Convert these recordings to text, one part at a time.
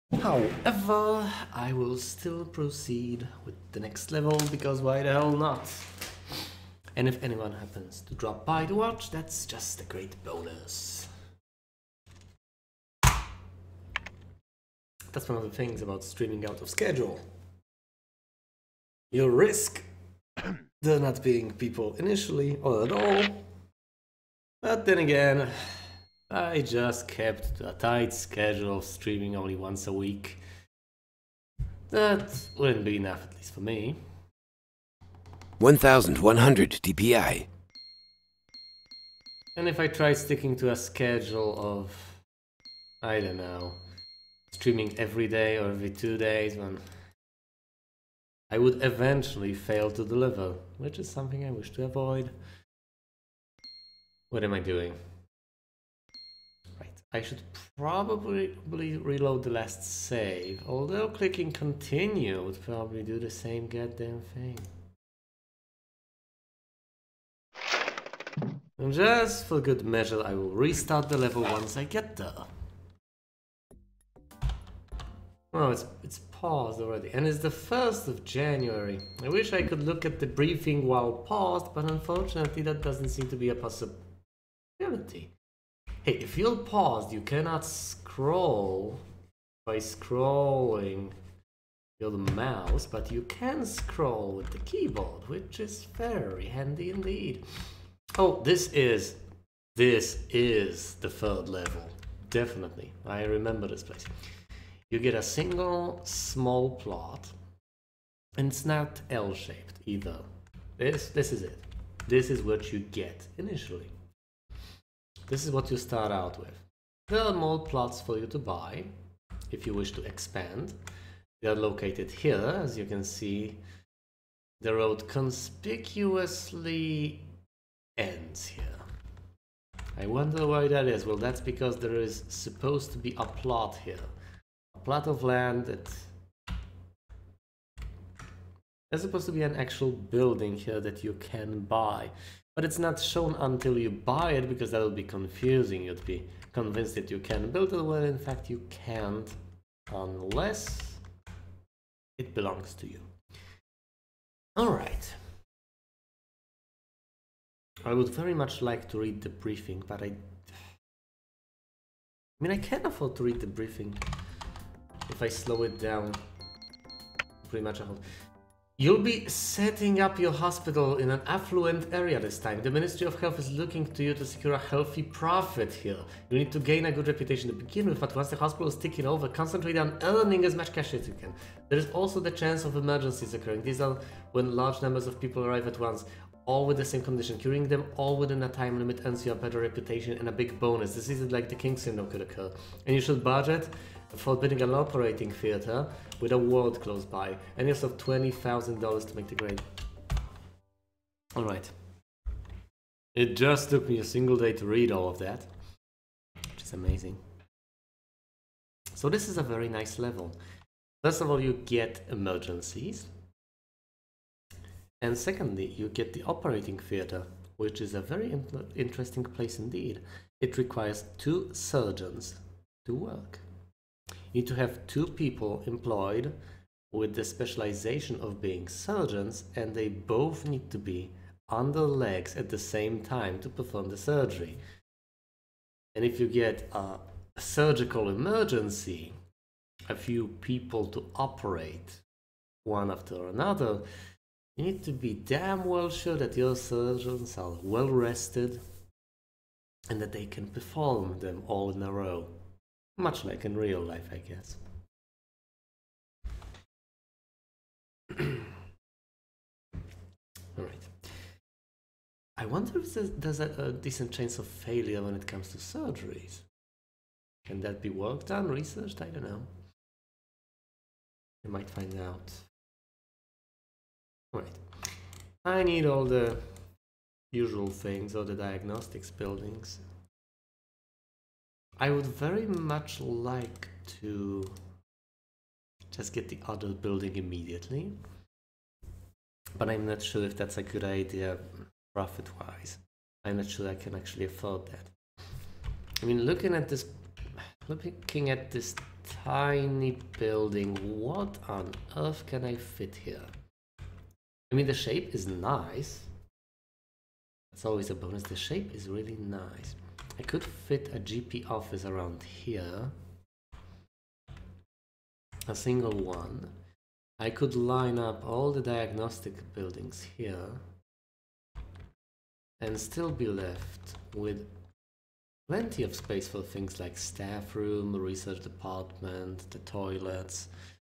However, I will still proceed with the next level, because why the hell not? And if anyone happens to drop by to watch, that's just a great bonus. That's one of the things about streaming out of schedule. You risk there not being people initially or at all. But then again, I just kept a tight schedule of streaming only once a week. That wouldn't be enough, at least for me. 1100 DPI. And if I try sticking to a schedule of, I don't know, streaming every day or every 2 days, then I would eventually fail to deliver, which is something I wish to avoid. What am I doing? Right, I should probably reload the last save, although clicking continue would probably do the same goddamn thing. And just for good measure, I will restart the level once I get there. Oh, it's paused already, and it's the 1st of January. I wish I could look at the briefing while paused, but unfortunately that doesn't seem to be a possibility. Hey, if you're paused, you cannot scroll by scrolling your mouse, but you can scroll with the keyboard, which is very handy indeed. Oh, this is the 3rd level. Definitely. I remember this place. You get a single small plot, and it's not L-shaped either. This is it. This is what you get initially. This is what you start out with. There are more plots for you to buy if you wish to expand. They are located here, as you can see. The road conspicuously ends here. I wonder why that is. Well, that's because there is supposed to be a plot here. A plot of land that... There's supposed to be an actual building here that you can buy. But it's not shown until you buy it, because that would be confusing. You'd be convinced that you can build it, when in fact you can't, unless it belongs to you. Alright. I would very much like to read the briefing, but I mean, I can afford to read the briefing if I slow it down pretty much a whole. You'll be setting up your hospital in an affluent area this time. The Ministry of Health is looking to you to secure a healthy profit here. You need to gain a good reputation to begin with, but once the hospital is ticking over, concentrate on earning as much cash as you can. There is also the chance of emergencies occurring. These are when large numbers of people arrive at once, all with the same condition. Curing them all within a time limit earns you a better reputation and a big bonus. This isn't like the King syndrome could occur. And you should budget for building an operating theater with a ward close by, and you have $20,000 to make the grade. Alright. It just took me a single day to read all of that, which is amazing. So this is a very nice level. First of all, you get emergencies. And secondly, you get the operating theater, which is a very interesting place indeed. It requires 2 surgeons to work. You need to have 2 people employed with the specialization of being surgeons, and they both need to be on their legs at the same time to perform the surgery. And if you get a surgical emergency, a few people to operate one after another, you need to be damn well sure that your surgeons are well rested and that they can perform them all in a row. Much like in real life, I guess. Alright. I wonder if there's a decent chance of failure when it comes to surgeries. Can that be worked on, researched? I don't know. You might find out. Alright. I need all the usual things, all the diagnostics buildings. I would very much like to just get the other building immediately, but I'm not sure if that's a good idea profit-wise. I'm not sure I can actually afford that. I mean, looking at this looking at this tiny building, what on earth can I fit here? I mean, the shape is nice. That's always a bonus. The shape is really nice. I could fit a GP office around here. A single one. I could line up all the diagnostic buildings here and still be left with plenty of space for things like staff room, research department, the toilets,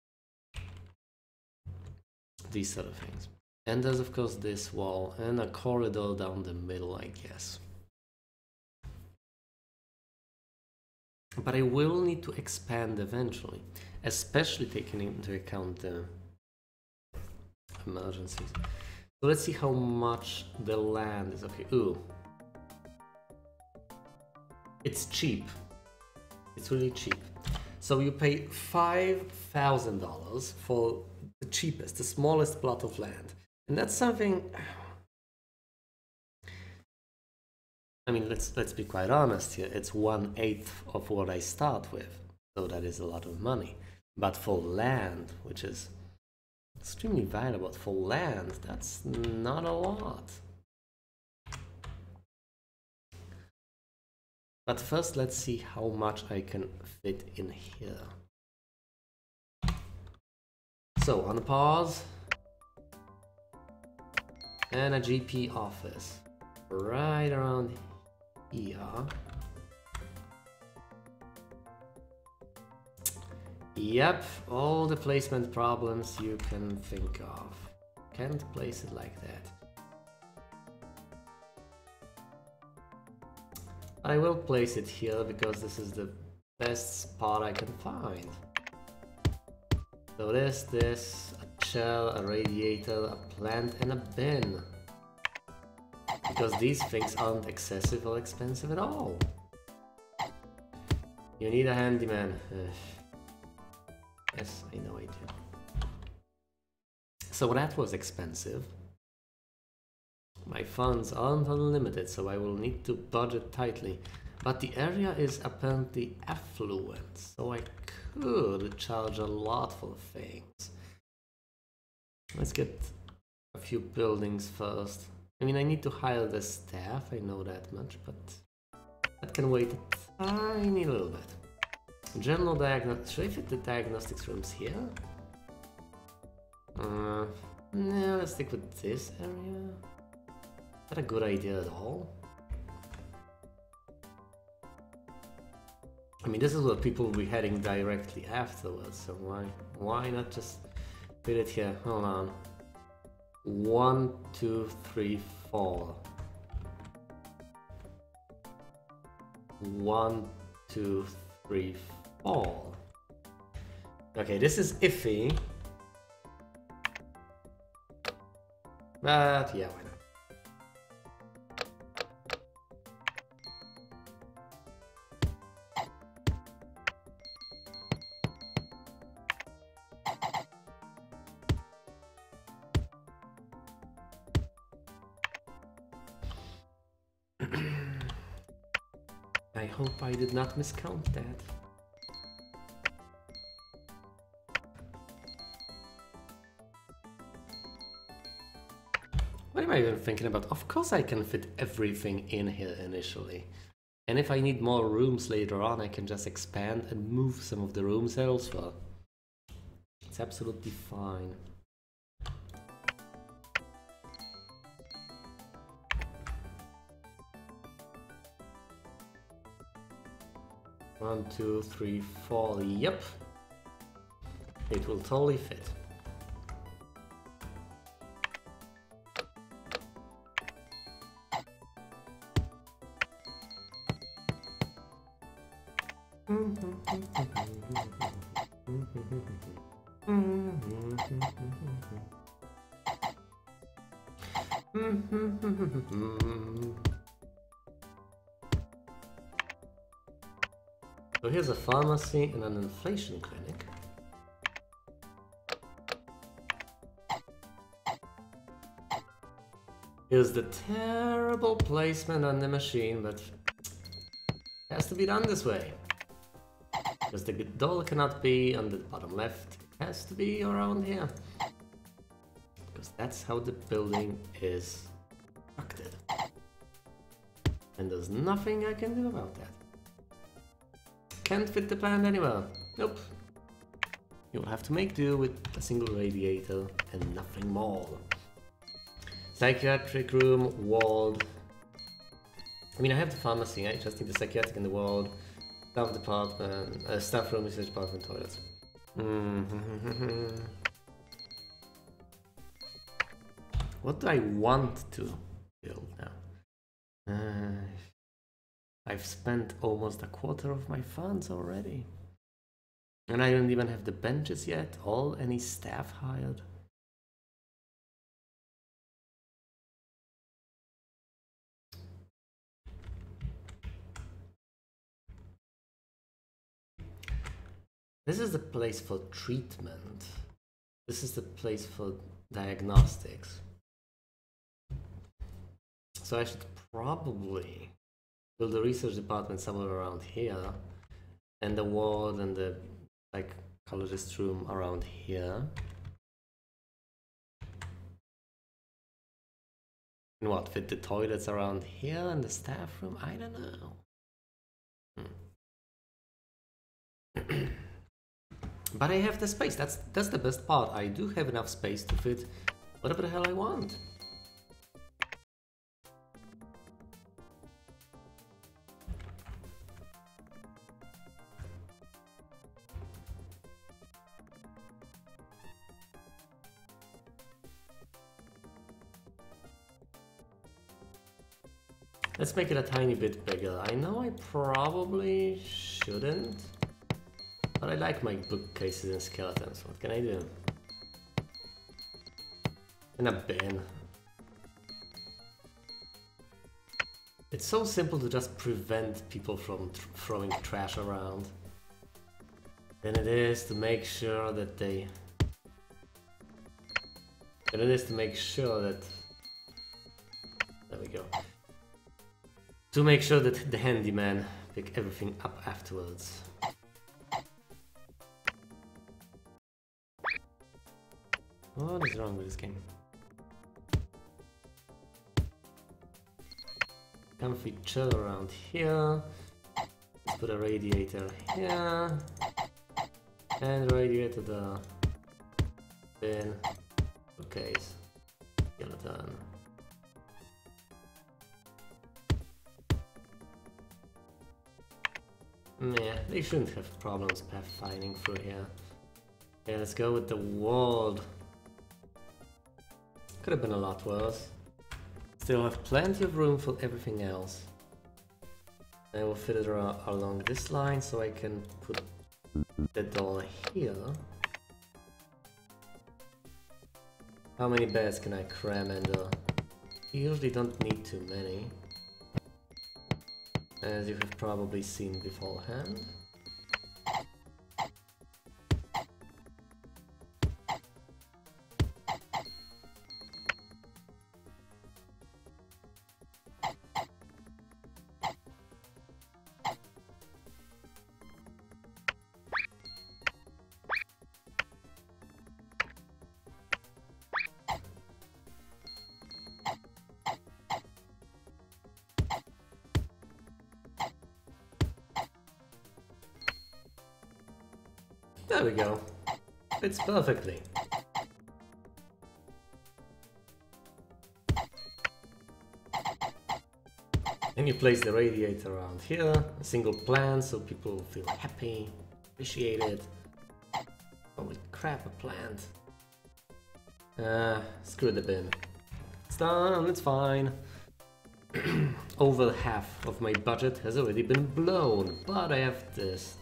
these sort of things. And there's of course this wall and a corridor down the middle, I guess. But I will need to expand eventually, especially taking into account the emergencies. So let's see how much the land is. Okay, ooh. It's cheap. It's really cheap. So you pay $5,000 for the cheapest, the smallest plot of land. And that's something... I mean, let's be quite honest here. It's 1/8 of what I start with. So that is a lot of money. But for land, which is extremely valuable, for land, that's not a lot. But first, let's see how much I can fit in here. So, on pause. And a GP office. Right around here. Yep, all the placement problems you can think of. Can't place it like that. I will place it here because this is the best spot I can find. So this, a chair, a radiator, a plant, and a bin. Because these things aren't excessive or expensive at all. You need a handyman. Yes, I know I do. So that was expensive. My funds aren't unlimited, so I will need to budget tightly. But the area is apparently affluent, so I could charge a lot for things. Let's get a few buildings first. I mean, I need to hire the staff, I know that much, but that can wait a tiny little bit. General diagnostics. Should I fit the diagnostics rooms here? No, let's stick with this area. Is that a good idea at all? I mean, this is what people will be heading directly afterwards, so why not just fit it here? Hold on. 1, 2, 3, 4. 1, 2, 3, 4. Okay, this is iffy. But yeah, why not? I hope I did not miscount that. What am I even thinking about? Of course I can fit everything in here initially. And if I need more rooms later on, I can just expand and move some of the rooms elsewhere. It's absolutely fine. One, 2, 3, 4. Yep. It will totally fit. So here's a pharmacy and an inflation clinic. Here's the terrible placement on the machine, but it has to be done this way. Because the doll cannot be on the bottom left, it has to be around here. Because that's how the building is constructed. And there's nothing I can do about that. Can't fit the plant anywhere. Nope. You'll have to make do with a single radiator and nothing more. Psychiatric room, walled. I mean, I have the pharmacy, I just need the psychiatric in the walled. Staff department, staff room, research department, toilets. What do I want to build now? I've spent almost a quarter of my funds already. And I don't even have the benches yet, or any staff hired. This is the place for treatment. This is the place for diagnostics. So I should probably build a research department somewhere around here, and the ward and the psychologist room around here. And what, fit the toilets around here and the staff room? I don't know. But I have the space, that's the best part. I do have enough space to fit whatever the hell I want. Let's make it a tiny bit bigger. I know I probably shouldn't, but I like my bookcases and skeletons. What can I do? And a bin. It's so simple to just prevent people from throwing trash around. Than it is to make sure that they... Than it is to make sure that... There we go. To make sure that the handyman pick everything up afterwards. What is wrong with this game? Comfy chill around here. Let's put a radiator here. And radiator the bin. Okay. Skeleton. Yeah, they shouldn't have problems pathfinding through here. Okay, let's go with the wall. Could have been a lot worse. Still have plenty of room for everything else. I will fit it along this line so I can put the doll here. How many beds can I cram in there? You usually don't need too many, as you have probably seen beforehand. There we go. Fits perfectly. And you place the radiator around here, a single plant, so people will feel happy, appreciated. Holy crap, a plant. Screw the bin. It's done, it's fine. Over half of my budget has already been blown, but I have this,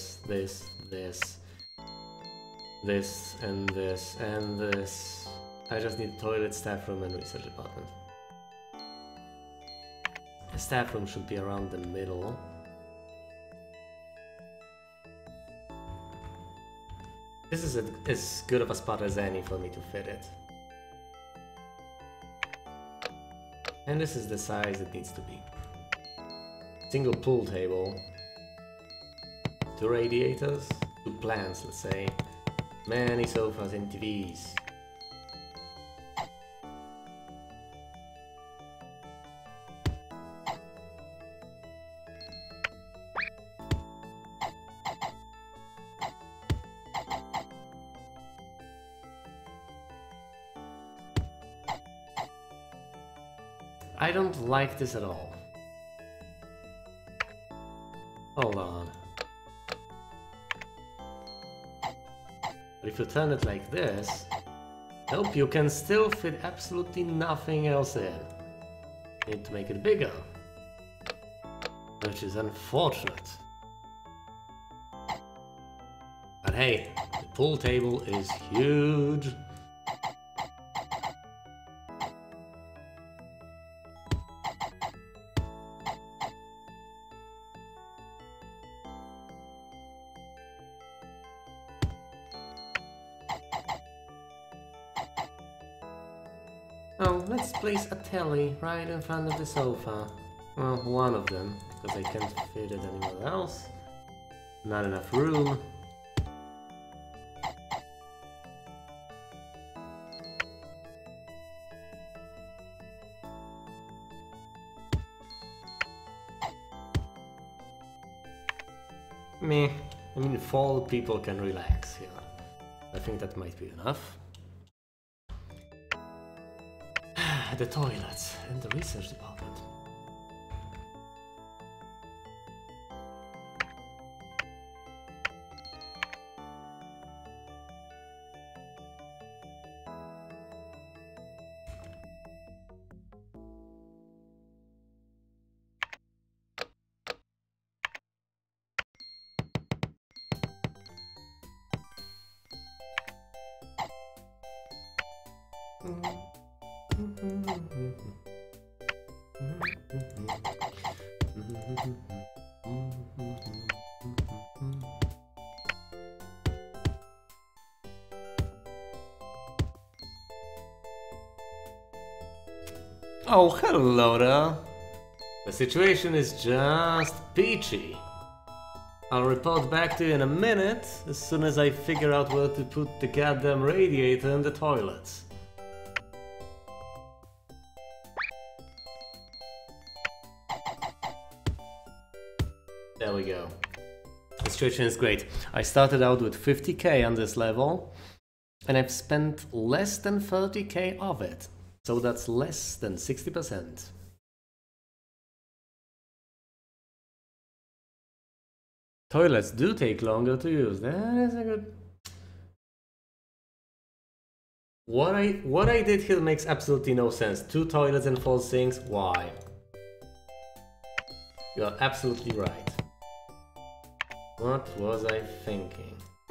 and this, and this. I just need toilet, staff room, and research department. The staff room should be around the middle. This is as good of a spot as any for me to fit it. And this is the size it needs to be. Single pool table. 2 radiators, 2 plants, let's say, many sofas and TVs. I don't like this at all. Hold on. But if you turn it like this, nope, you can still fit absolutely nothing else in. You need to make it bigger, which is unfortunate. But hey, the pool table is huge. Oh, let's place a telly right in front of the sofa. Well, one of them, because I can't fit it anywhere else. Not enough room. Meh. I mean, 4 people can relax here. I think that might be enough. The toilets and the research department. Oh, hello there. The situation is just peachy. I'll report back to you in a minute, as soon as I figure out where to put the goddamn radiator in the toilets. There we go. The situation is great. I started out with 50k on this level, and I've spent less than 30k of it. So that's less than 60%. Toilets do take longer to use. That is a good... What I did here makes absolutely no sense. 2 toilets and 4 sinks. Why? You are absolutely right. What was I thinking?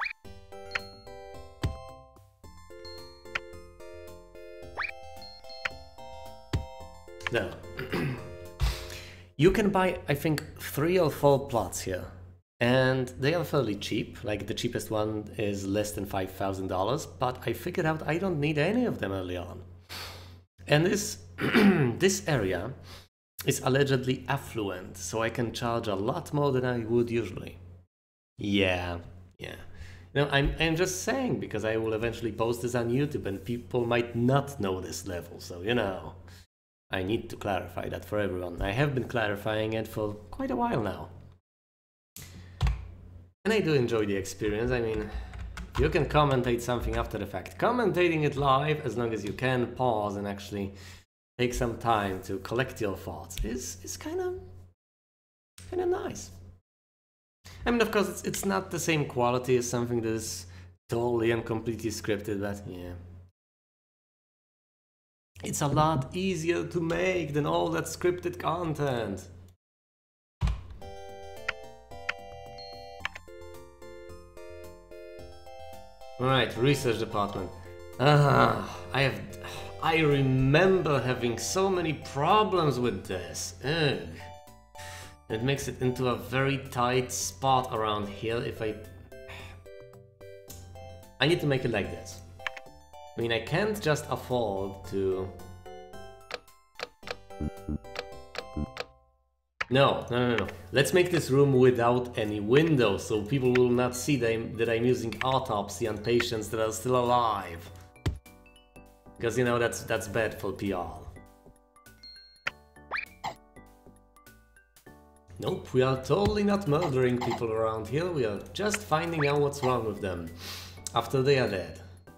No. You can buy, I think, 3 or 4 plots here. And they are fairly cheap. Like, the cheapest one is less than $5,000. But I figured out I don't need any of them early on. And this, this area is allegedly affluent. So I can charge a lot more than I would usually. Yeah. No, I'm just saying, because I will eventually post this on YouTube and people might not know this level. So, you know. I need to clarify that for everyone. I have been clarifying it for quite a while now. And I do enjoy the experience. I mean, if you can commentate something after the fact, commentating it live, as long as you can pause and actually take some time to collect your thoughts, is kind of nice. I mean, of course, it's not the same quality as something that is totally and completely scripted, but yeah. It's a lot easier to make than all that scripted content. Alright, research department. I remember having so many problems with this. Ugh. It makes it into a very tight spot around here if I need to make it like this. I mean, I can't just afford to No. Let's make this room without any windows, so people will not see that I'm using autopsy on patients that are still alive. Because, you know, that's bad for PR. Nope, we are totally not murdering people around here. We are just finding out what's wrong with them after they are dead.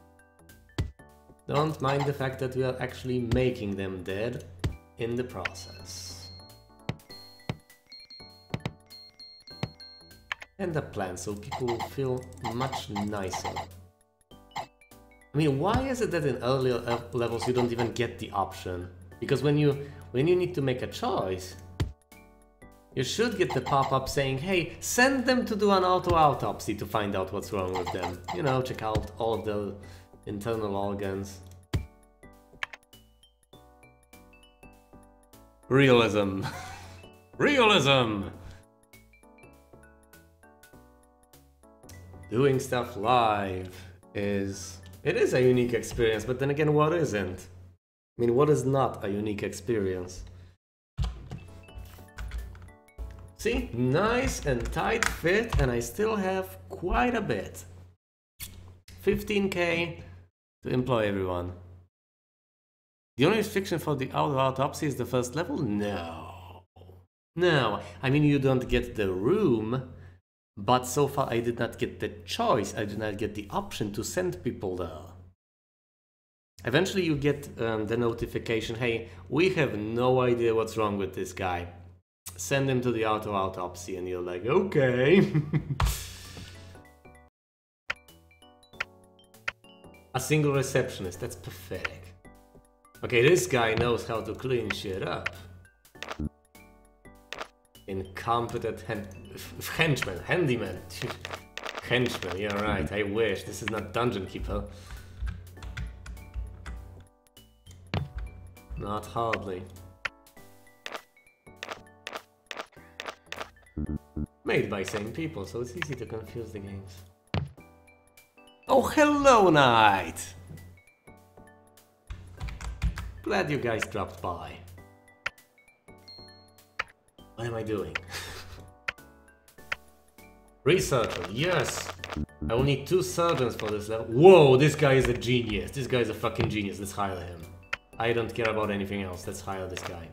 Don't mind the fact that we are actually making them dead in the process. And a plan so people will feel much nicer. I mean, why is it that in earlier levels you don't even get the option? Because when you need to make a choice, you should get the pop-up saying, hey, send them to do an autopsy to find out what's wrong with them. You know, check out all of the internal organs. Realism. Realism! Doing stuff live is... It is a unique experience, but then again, what isn't? I mean, what is not a unique experience? See? Nice and tight fit, and I still have quite a bit. 15k to employ everyone. The only restriction for the autopsy is the first level? No. No. I mean, you don't get the room, but so far I did not get the choice. I did not get the option to send people there. Eventually you get the notification, hey, we have no idea what's wrong with this guy. Send him to the autopsy, and you're like, okay. A single receptionist, that's pathetic. Okay, this guy knows how to clean shit up. Incompetent henchman, handyman. Henchman, yeah right, I wish. This is not Dungeon Keeper. Not hardly. Made by same people, so it's easy to confuse the games. Oh, hello, Knight! Glad you guys dropped by. What am I doing? Researcher, yes! I will need 2 surgeons for this level. Whoa, this guy is a genius. This guy is a fucking genius. Let's hire him. I don't care about anything else. Let's hire this guy.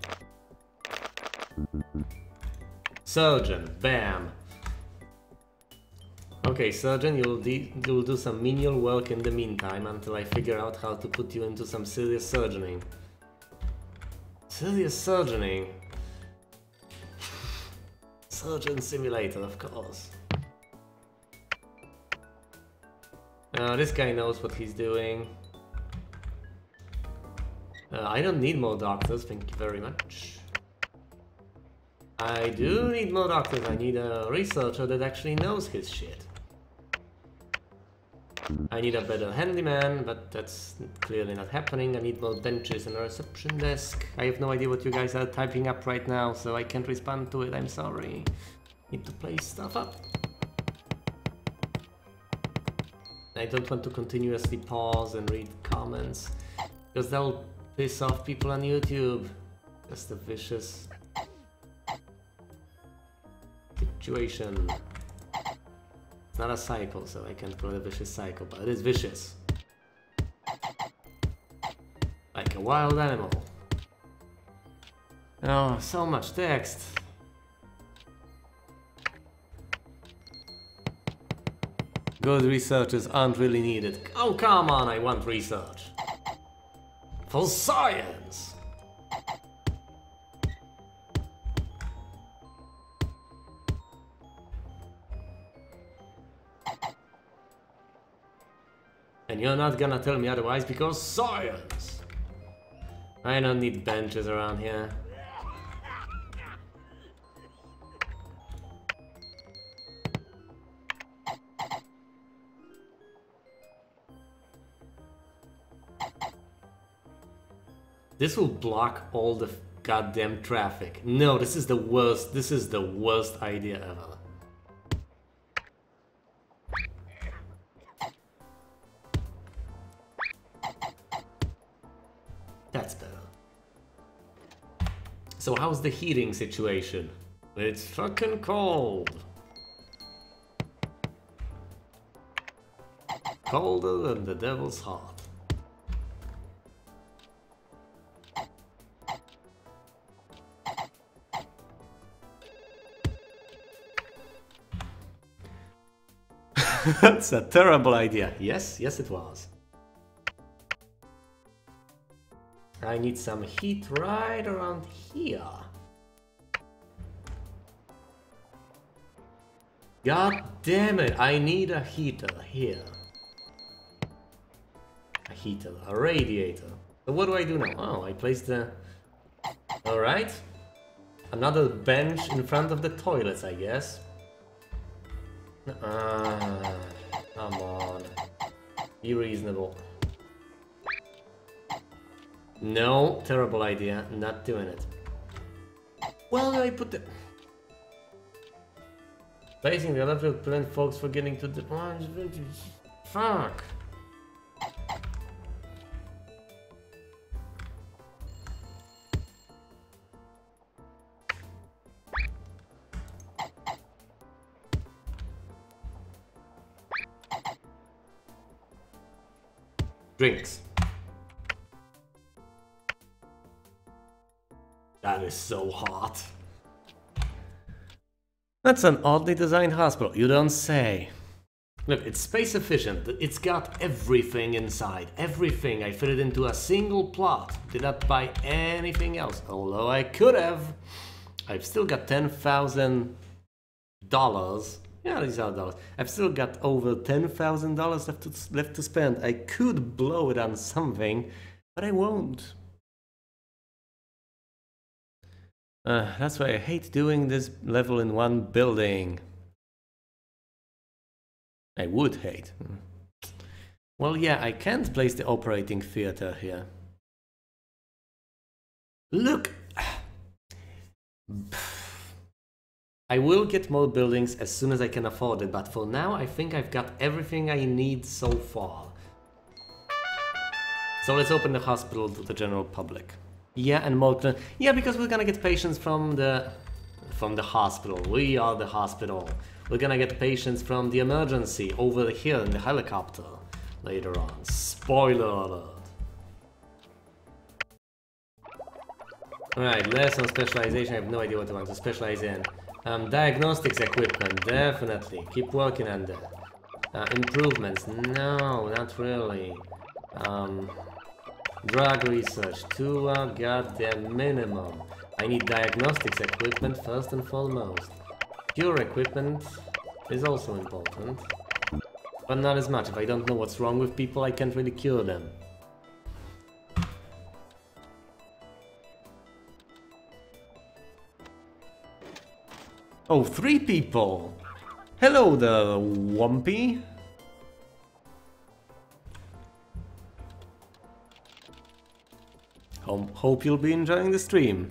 Surgeon, bam. Okay, surgeon, you'll do some menial work in the meantime until I figure out how to put you into some serious surgeoning. Serious surgeoning? Surgeon simulator, of course. This guy knows what he's doing. I don't need more doctors, thank you very much. I do need more doctors. I need a researcher that actually knows his shit. I need a better handyman, but that's clearly not happening. I need more benches and a reception desk. I have no idea what you guys are typing up right now, so I can't respond to it. I'm sorry. Need to place stuff up. I don't want to continuously pause and read comments, because that'll piss off people on YouTube. Just a vicious situation. It's not a cycle, so I can't call it a vicious cycle, but it is vicious. Like a wild animal. Oh, so much text. Good researchers aren't really needed. Oh, come on, I want research. For science! And you're not gonna tell me otherwise because science! I don't need benches around here. This will block all the goddamn traffic. No, this is the worst idea ever. That's better. So how's the heating situation? It's fucking cold. Colder than the devil's heart. That's a terrible idea. Yes, yes it was. I need some heat right around here. God damn it, I need a heater here. A heater, a radiator. So what do I do now? Oh, I place the... Alright. Another bench in front of the toilets, I guess. Come on. Be reasonable. No, terrible idea. Not doing it. Well, I put the... Placing the electrical plant, folks, for getting to the... Fuck. Drinks. That is so hot. That's an oddly designed hospital, you don't say. Look, it's space efficient. It's got everything inside. Everything. I fit it into a single plot. Did not buy anything else. Although I could have. I've still got $10,000. Yeah, these are dollars. I've still got over $10,000 left to spend. I could blow it on something, but I won't. That's why I hate doing this level in one building. I would hate. Well, yeah, I can't place the operating theater here. Look! I will get more buildings as soon as I can afford it, but for now I think I've got everything I need so far. So let's open the hospital to the general public. Yeah, and more... Yeah, because we're gonna get patients from the hospital. We are the hospital. We're gonna get patients from the emergency over here in the helicopter later on. Spoiler alert. Alright, less on specialization. I have no idea what I want to specialize in. Diagnostics equipment, definitely. Keep working on that. Improvements, no, not really. Drug research, to a goddamn minimum. I need diagnostics equipment first and foremost. Cure equipment is also important. But not as much. If I don't know what's wrong with people, I can't really cure them. Oh, 3 people! Hello there, Wumpy! Hope you'll be enjoying the stream.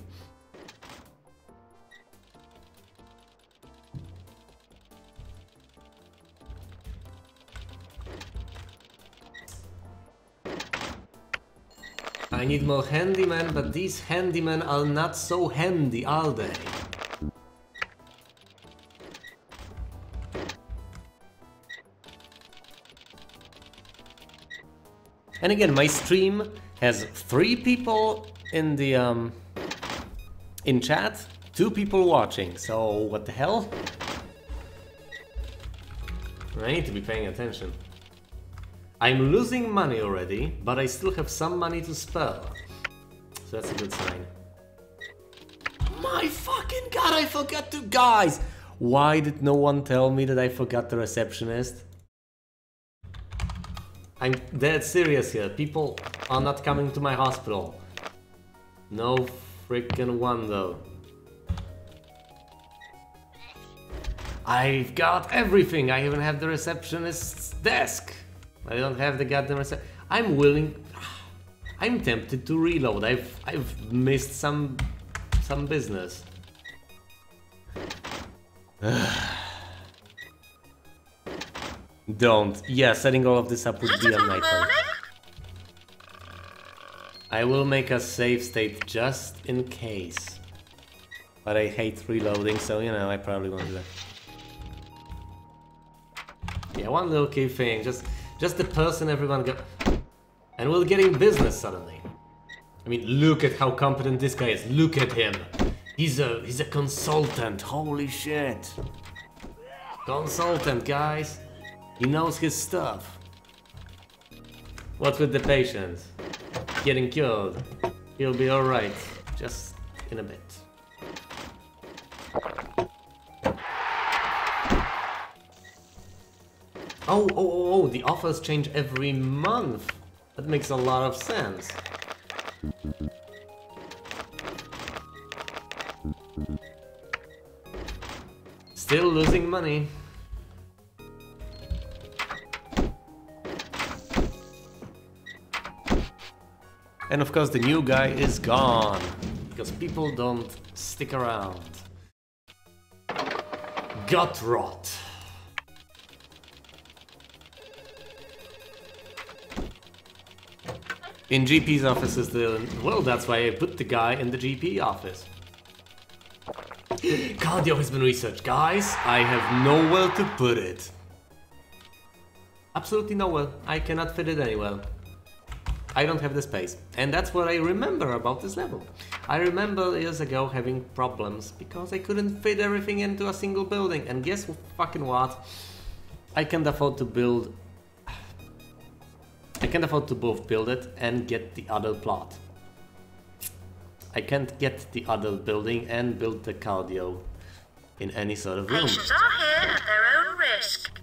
I need more handymen, but these handymen are not so handy, are they? And again, my stream has 3 people in the in chat, 2 people watching. So what the hell? I need to be paying attention. I'm losing money already, but I still have some money to spare. So that's a good sign. My fucking god, I forgot to... Guys! Why did no one tell me that I forgot the receptionist? I'm dead serious here. People are not coming to my hospital. No freaking one though. I've got everything. I even have the receptionist's desk. I don't have the goddamn reception. I'm willing. I'm tempted to reload. I've missed some business. Don't. Yeah, setting all of this up would be a nightmare. I will make a save state just in case. But I hate reloading, so you know, I probably won't do that. Yeah, one little key thing, just the person everyone got, and we're getting business suddenly. I mean, look at how competent this guy is. Look at him. He's a consultant. Holy shit. Consultant, guys. He knows his stuff. What's with the patient? Getting cured. He'll be alright. Just in a bit. Oh, the offers change every month. That makes a lot of sense. Still losing money. And of course the new guy is gone, because people don't stick around. Gut rot. In GP's offices, well, that's why I put the guy in the GP office. Cardio has been researched. Guys, I have nowhere to put it. Absolutely nowhere. I cannot fit it anywhere. I don't have the space. And that's what I remember about this level. I remember years ago having problems because I couldn't fit everything into a single building. And guess fucking what? I can't afford to build... I can't afford to both build it and get the other plot. I can't get the other building and build the cardio in any sort of room. Patients are here at their own risk.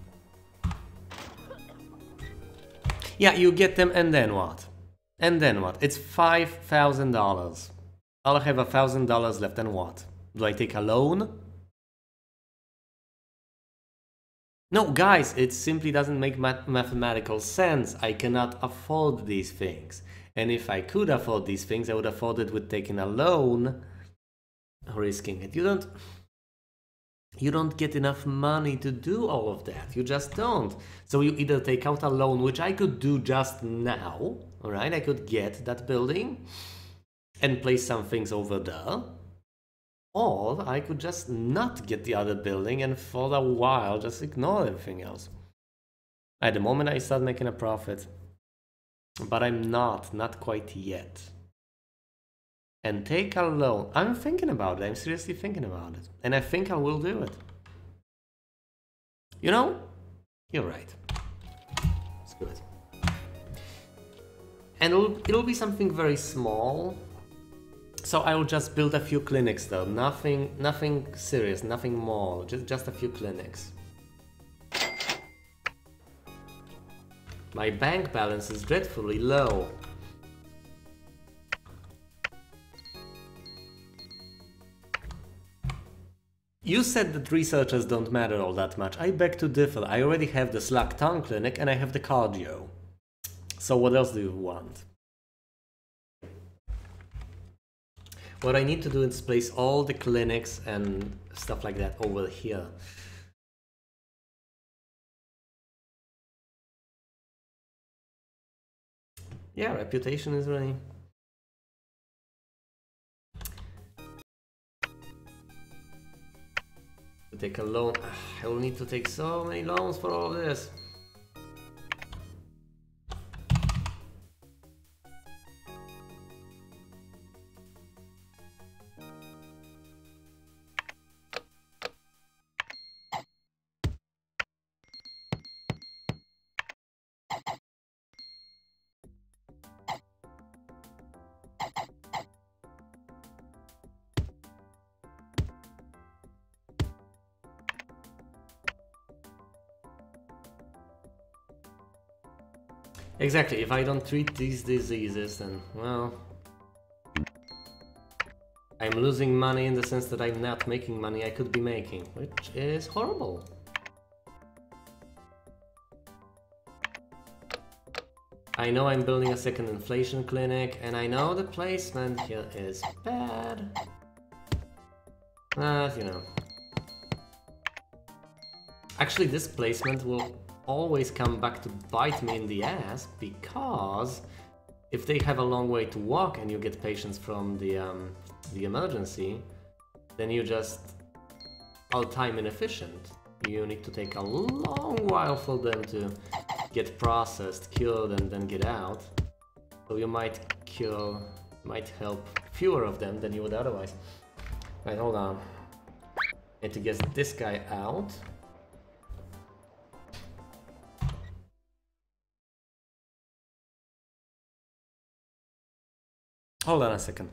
Yeah, you get them and then what? And then what? It's $5,000. I'll have $1,000 left and what? Do I take a loan? No, guys, it simply doesn't make mathematical sense. I cannot afford these things. And if I could afford these things, I would afford it with taking a loan, risking it. You don't get enough money to do all of that. You just don't. So you either take out a loan, which I could do just now, all right? I could get that building and place some things over there. Or I could just not get the other building and for a while just ignore everything else. At the moment I start making a profit. But I'm not quite yet. And take a loan. I'm thinking about it. I'm seriously thinking about it. And I think I will do it. You know? You're right. Let's do it. And it'll be something very small. So I will just build a few clinics though. Nothing serious, nothing more. Just a few clinics. My bank balance is dreadfully low. You said that researchers don't matter all that much. I beg to differ. I already have the slack tongue clinic and I have the cardio. So what else do you want? What I need to do is place all the clinics and stuff like that over here. Yeah, reputation is ready. To take a loan. I will need to take so many loans for all of this. Exactly, if I don't treat these diseases, then, well... I'm losing money in the sense that I'm not making money I could be making, which is horrible. I know I'm building a second inflation clinic, and I know the placement here is bad. But, you know... Actually, this placement will always come back to bite me in the ass, because if they have a long way to walk and you get patients from the emergency, then you just are time inefficient. You need to take a long while for them to get processed, killed, and then get out. So you might help fewer of them than you would otherwise. Right, hold on. Need to get this guy out. Hold on a second.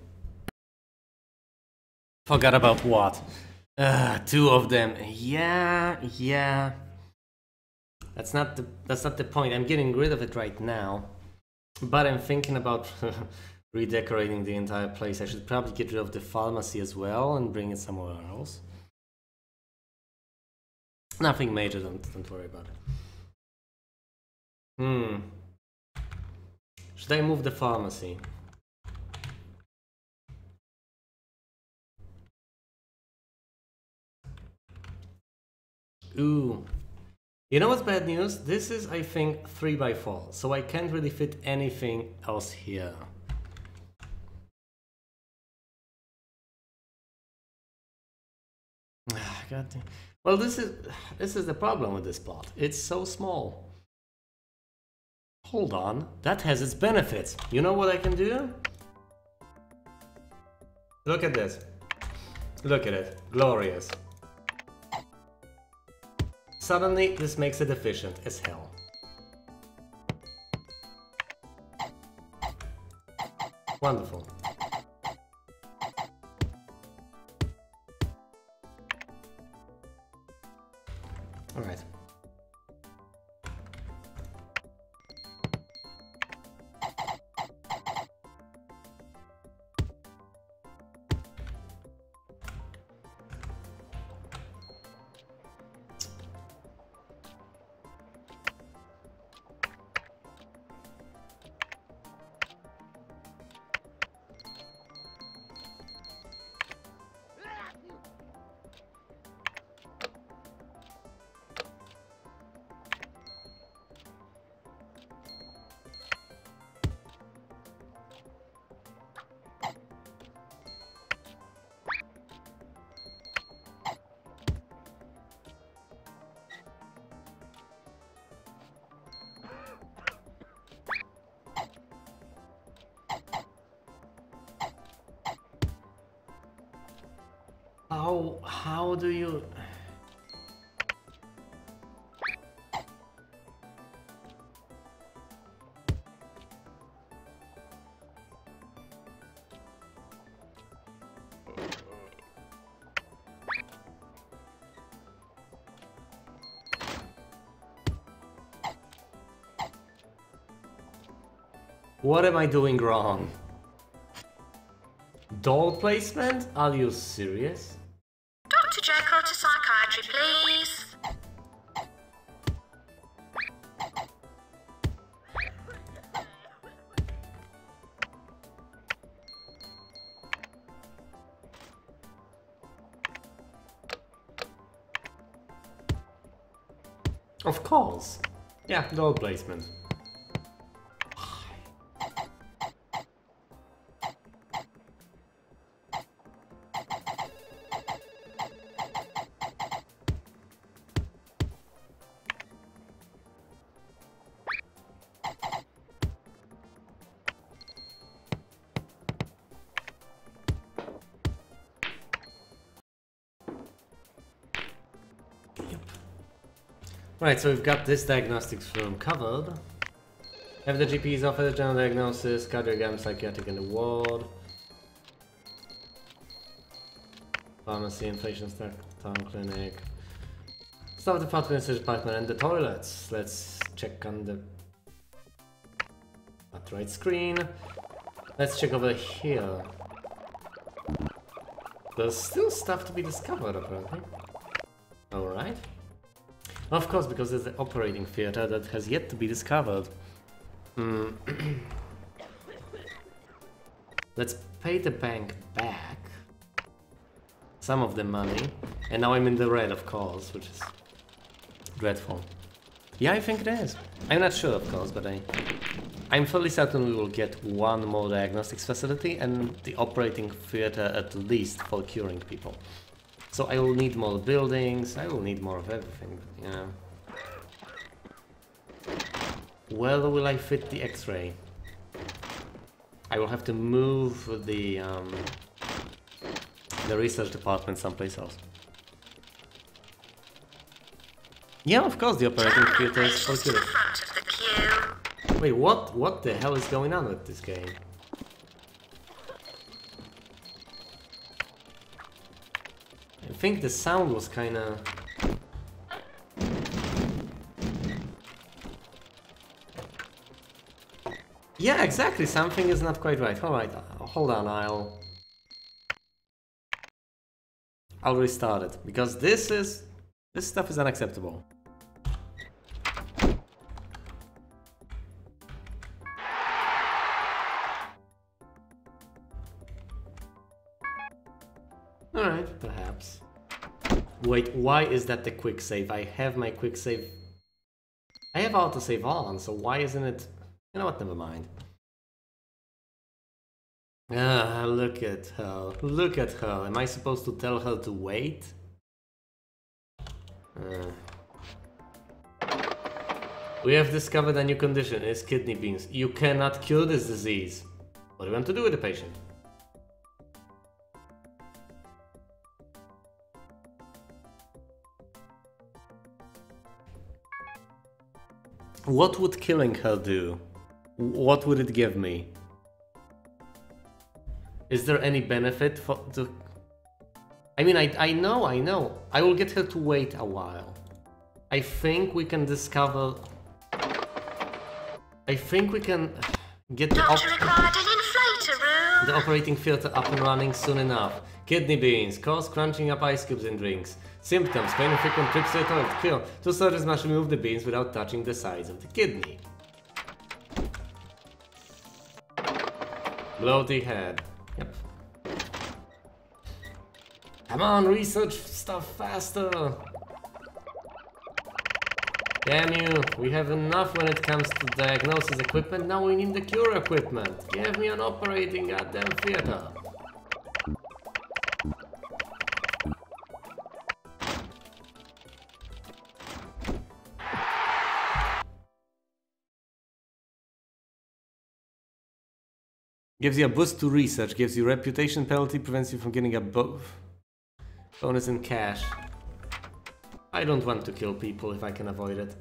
Forgot about what? Two of them. Yeah. That's not the point. I'm getting rid of it right now. But I'm thinking about redecorating the entire place. I should probably get rid of the pharmacy as well and bring it somewhere else. Nothing major, don't worry about it. Should I move the pharmacy? Ooh. You know what's bad news? This is, I think, 3x4, so I can't really fit anything else here. God damn. Well, this is the problem with this plot. It's so small. Hold on, that has its benefits. You know what I can do? Look at this. Look at it. Glorious. Suddenly, this makes it efficient as hell. Wonderful. All right. How do you... What am I doing wrong? Doll placement? Are you serious? Dr. Jekyll to psychiatry, please. Of course. Yeah, doll placement. Right, so we've got this diagnostics room covered. Have the GPs offer the general diagnosis, cardiogram, psychiatric in the ward. Pharmacy, inflation stock, town clinic. Start the pathway research department and the toilets. Let's check on the right screen. Let's check over here. There's still stuff to be discovered, apparently. Alright. Of course, because there's the operating theater that has yet to be discovered. Let's pay the bank back some of the money. And now I'm in the red, of course, which is dreadful. Yeah, I think it is. I'm not sure, of course, but I'm fairly certain we will get one more diagnostics facility and the operating theater at least for curing people. So I will need more buildings, I will need more of everything, but, you know. Where will I fit the X-ray? I will have to move the research department someplace else. Yeah, of course, the operating theater is for curing. Wait, what the hell is going on with this game? I think the sound was kinda... Yeah, exactly, something is not quite right. Alright, hold on, I'll restart it, because this stuff is unacceptable. Alright, perhaps. Wait, why is that the quick save? I have my quick save... I have autosave on, so why isn't it... You know what, never mind. Ah, look at her. Look at her. Am I supposed to tell her to wait? We have discovered a new condition. It's kidney beans. You cannot cure this disease. What do you want to do with the patient? What would killing her do? What would it give me? Is there any benefit for the... I mean, I know. I will get her to wait a while. I think we can discover... I think we can get the operating theater up and running soon enough. Kidney beans, cause crunching up ice cubes in drinks. Symptoms, pain and frequent trips to the toilet. Kill. 2 surgeons must remove the beans without touching the sides of the kidney. Bloaty head. Yep. Come on, research stuff faster. Damn you, we have enough when it comes to diagnosis equipment, now we need the cure equipment. Give me an operating goddamn theater. Gives you a boost to research, gives you reputation penalty, prevents you from getting a bonus in cash. I don't want to kill people if I can avoid it.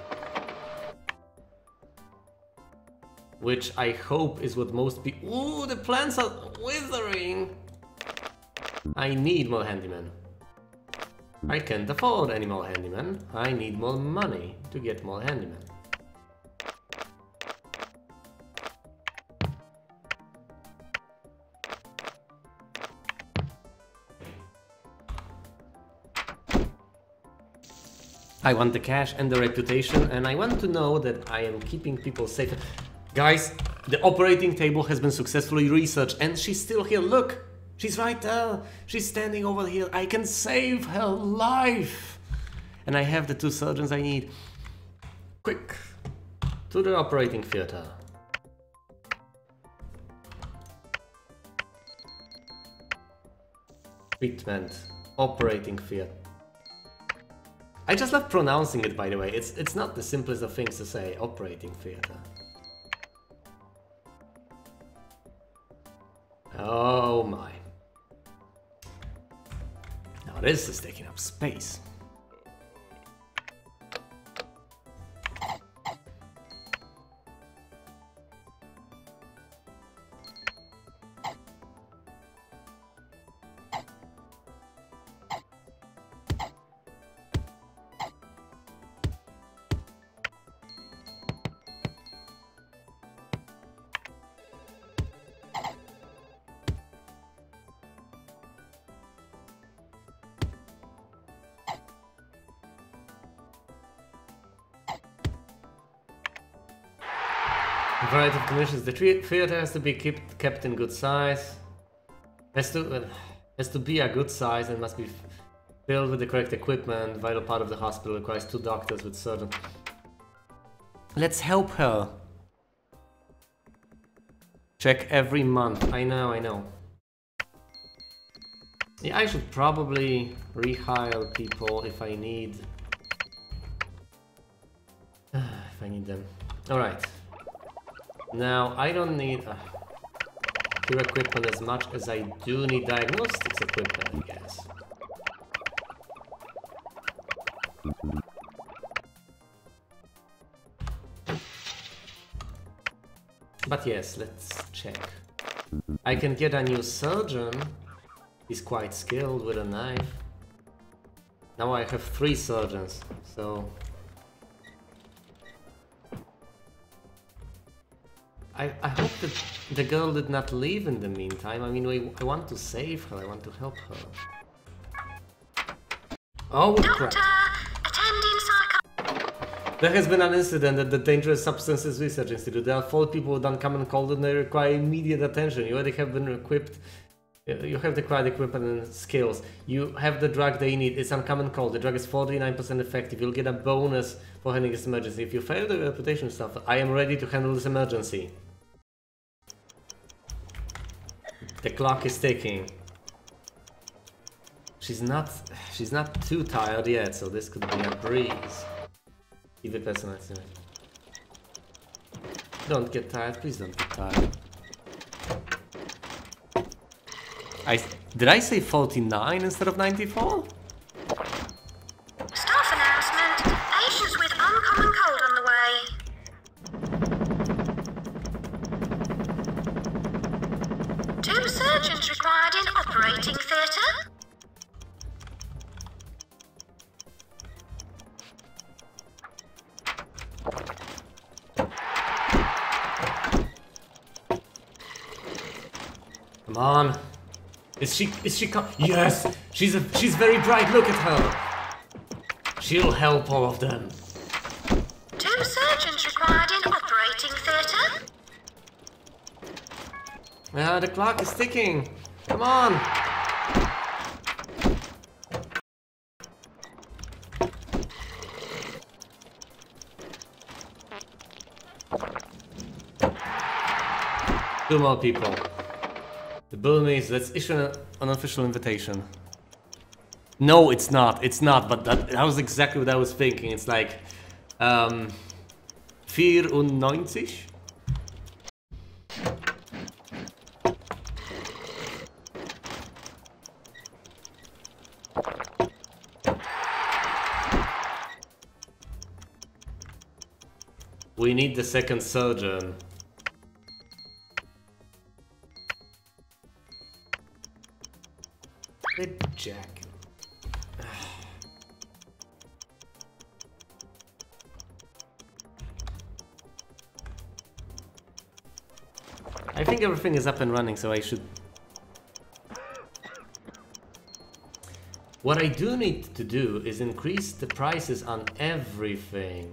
Which I hope is what most people... Ooh, the plants are withering! I need more handymen. I can't afford any more handymen. I need more money to get more handymen. I want the cash and the reputation, and I want to know that I am keeping people safe. Guys, the operating table has been successfully researched, and she's still here. Look, she's right there. She's standing over here. I can save her life. And I have the 2 surgeons I need. Quick, to the operating theater. Treatment, operating theater. I just love pronouncing it, by the way. It's not the simplest of things to say. Operating theater. Oh my. Now this is taking up space. Variety of conditions. The theater has to be kept in good size. Has to be a good size and must be filled with the correct equipment. Vital part of the hospital requires 2 doctors with surgeons. Let's help her. Check every month. I know, I know. Yeah, I should probably rehire people if I need... if I need them. Alright. Now, I don't need cure equipment as much as I do need diagnostics equipment, I guess. But yes, let's check. I can get a new surgeon. He's quite skilled with a knife. Now I have 3 surgeons, so... I hope that the girl did not leave in the meantime. I mean, I want to save her, I want to help her. Oh crap! There has been an incident at the Dangerous Substances Research Institute. There are 4 people who don't come and cold and they require immediate attention. You already have been equipped. You have the required equipment and skills. You have the drug they need. It's uncommon cold. The drug is 49% effective. You'll get a bonus for handling this emergency. If you fail the reputation stuff, I am ready to handle this emergency. The clock is ticking. She's not too tired yet, so this could be a breeze. Give a personal estimate. Don't get tired, please don't get tired. Did I say 49 instead of 94? Staff announcement. Patients with uncommon cold on the way. 2 surgeons required in operating theatre. Come on. Is she yes! She's very bright, look at her! She'll help all of them. 2 surgeons required in operating theatre. The clock is ticking. Come on! Two more people. The bill means let's issue an official invitation. No, it's not, but that was exactly what I was thinking. It's like 94. We need the second surgeon. Jack. I think everything is up and running, so I should... What I do need to do is increase the prices on everything.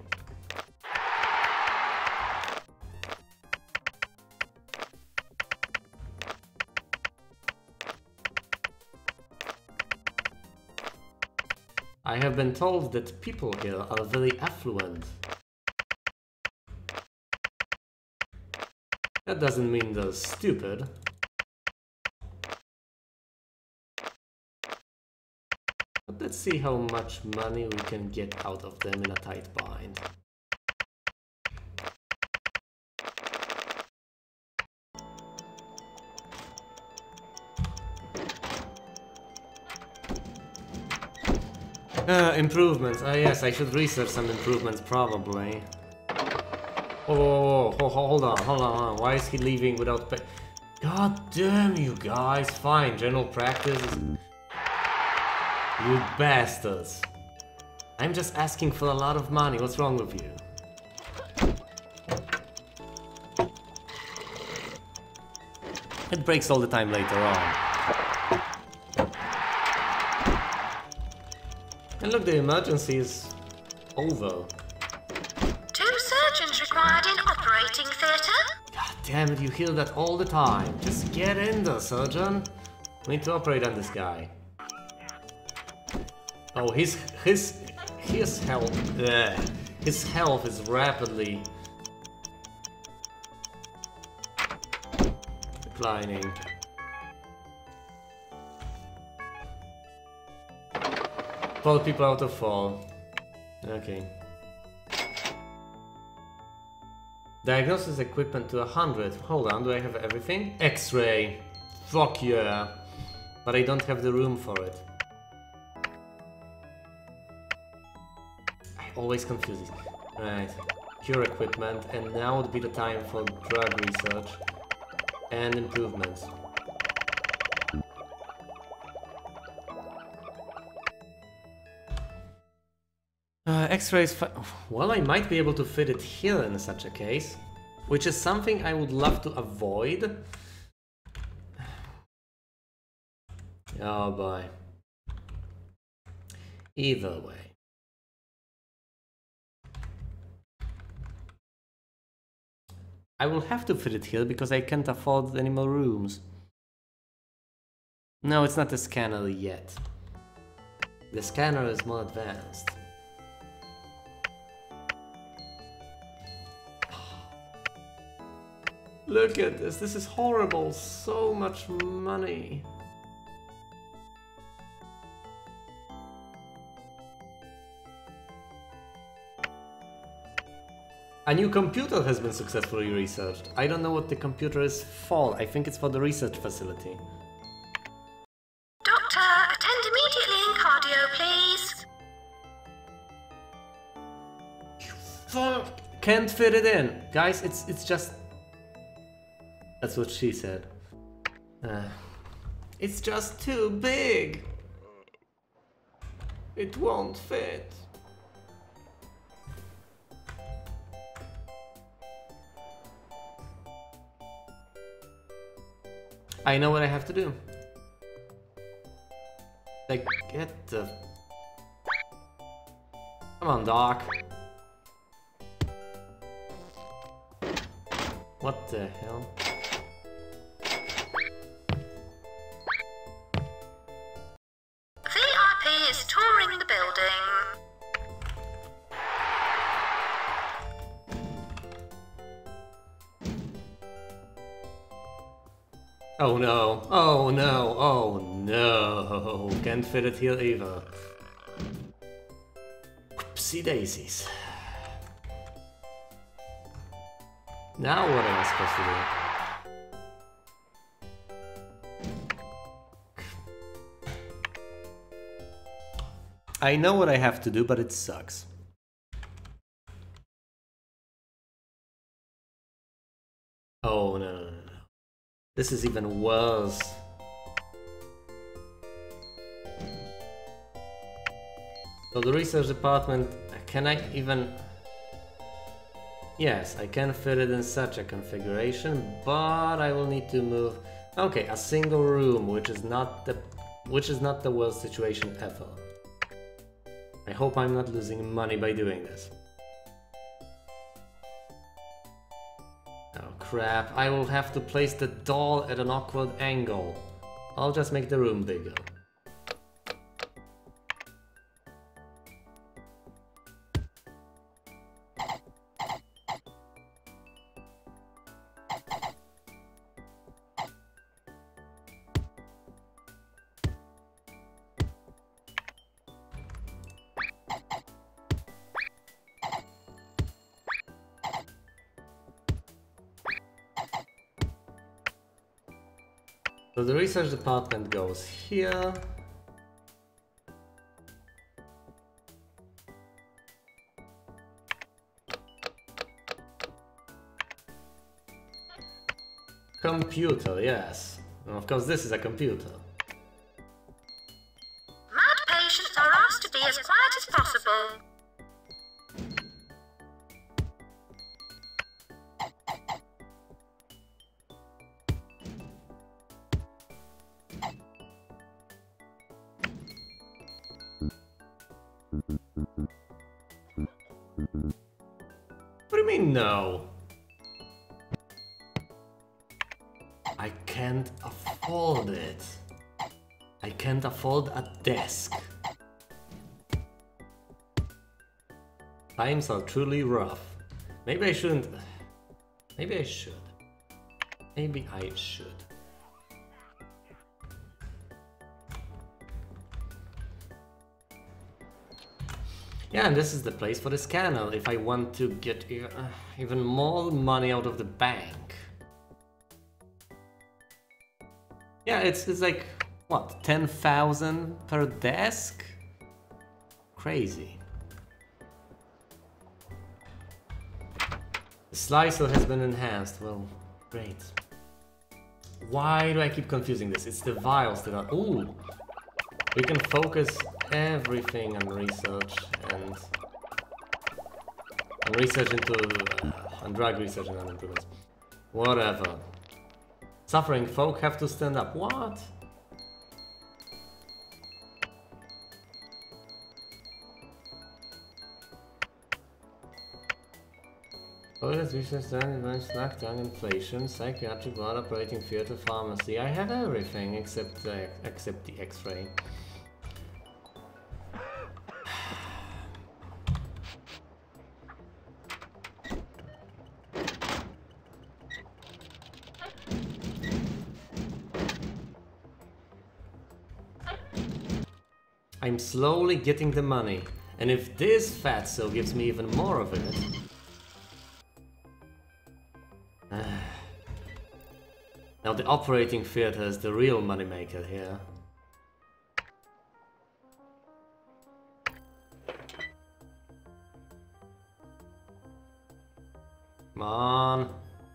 I have been told that people here are very affluent. That doesn't mean they're stupid. But let's see how much money we can get out of them in a tight bind. Improvements. Yes, I should research some improvements, probably. Oh, hold on. Why is he leaving without pay? God damn you guys. Fine, general practice. You bastards. I'm just asking for a lot of money. What's wrong with you? It breaks all the time later on. And look, the emergency is over. 2 surgeons required in operating theatre. God damn it, you hear that all the time. Just get in there, surgeon. We need to operate on this guy. Oh, his health is rapidly... declining. Fall people out of fall. Okay. Diagnosis equipment to 100. Hold on, do I have everything? X-ray. Fuck yeah. But I don't have the room for it. I always confuse it. Right. Cure equipment, and now would be the time for drug research and improvements. X-rays. Well, I might be able to fit it here in such a case, which is something I would love to avoid. Oh boy. Either way. I will have to fit it here because I can't afford any more rooms. No, it's not the scanner yet. The scanner is more advanced. Look at this, this is horrible, so much money. A new computer has been successfully researched. I don't know what the computer is for, I think it's for the research facility. Doctor, attend immediately in cardio, please. Fuck! Can't fit it in. Guys, it's just... That's what she said. It's just too big. It won't fit. I know what I have to do. Like, get the... Come on, Doc. What the hell? VIP is touring the building. Oh no, oh no, oh no. Can't fit it here either. Whoopsie daisies. Now what am I supposed to do? I know what I have to do, but it sucks. Oh no, no, no, no. This is even worse. So the research department, can I even... Yes, I can fit it in such a configuration, but I will need to move... Okay, a single room, which is not the worst situation ever. I hope I'm not losing money by doing this. Oh crap, I will have to place the doll at an awkward angle. I'll just make the room bigger. So the research department goes here. Computer, yes. And of course this is a computer. Mad patients are asked to be as quiet as possible. What do you mean no? I can't afford it. I can't afford a desk. Times are truly rough. Maybe I shouldn't... Maybe I should. Maybe I should. Yeah, and this is the place for the scanner if I want to get even more money out of the bank. Yeah, it's like, what, 10,000 per desk? Crazy. The slicer has been enhanced. Well, great. Why do I keep confusing this? It's the vials that are... Ooh! We can focus everything on research and research into... on drug research and improvements. Whatever. Suffering folk have to stand up. What? Toilet research done, advanced lockdown, inflation, psychiatric ward, operating theater, pharmacy. I have everything except the X-ray. I'm slowly getting the money, and if this fatso gives me even more of it... Now the operating theater is the real moneymaker here. Come on.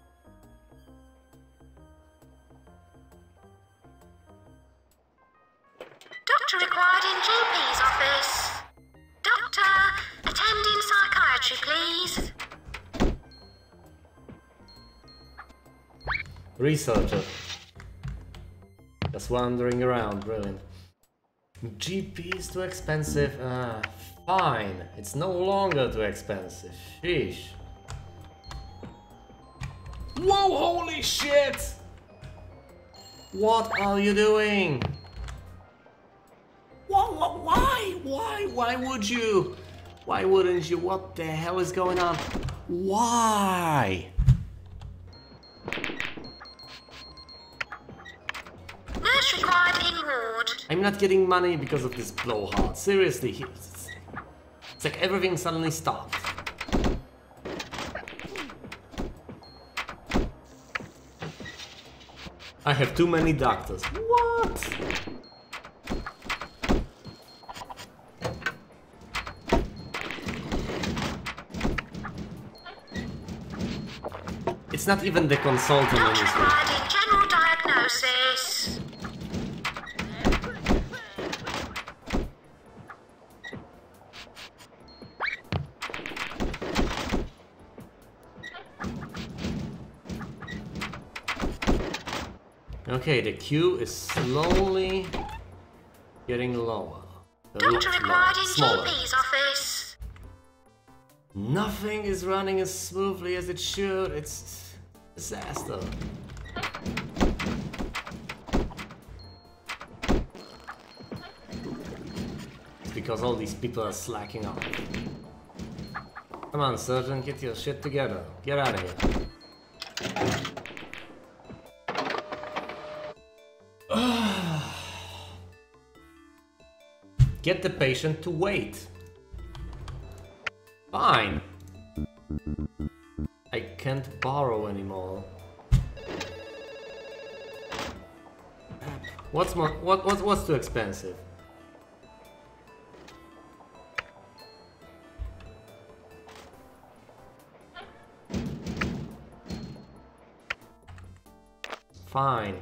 Doctor required in GP's office. Doctor, attend in psychiatry, please. Researcher. Just wandering around, brilliant. GP is too expensive. Fine. It's no longer too expensive. Sheesh. Whoa, holy shit! What are you doing? Why would you? Why wouldn't you? What the hell is going on? Why? Nurse required in ward. I'm not getting money because of this blowhard. Seriously, it's like everything suddenly stopped. I have too many doctors. What? It's not even the consultant in this room. Providing general diagnosis. Okay, the queue is slowly getting lower. Doctor required in Smaller. GP's office. Nothing is running as smoothly as it should. It's a disaster. It's because all these people are slacking off. Come on, surgeon, get your shit together. Get out of here. Get the patient to wait. Fine. I can't borrow anymore. What's too expensive? Fine.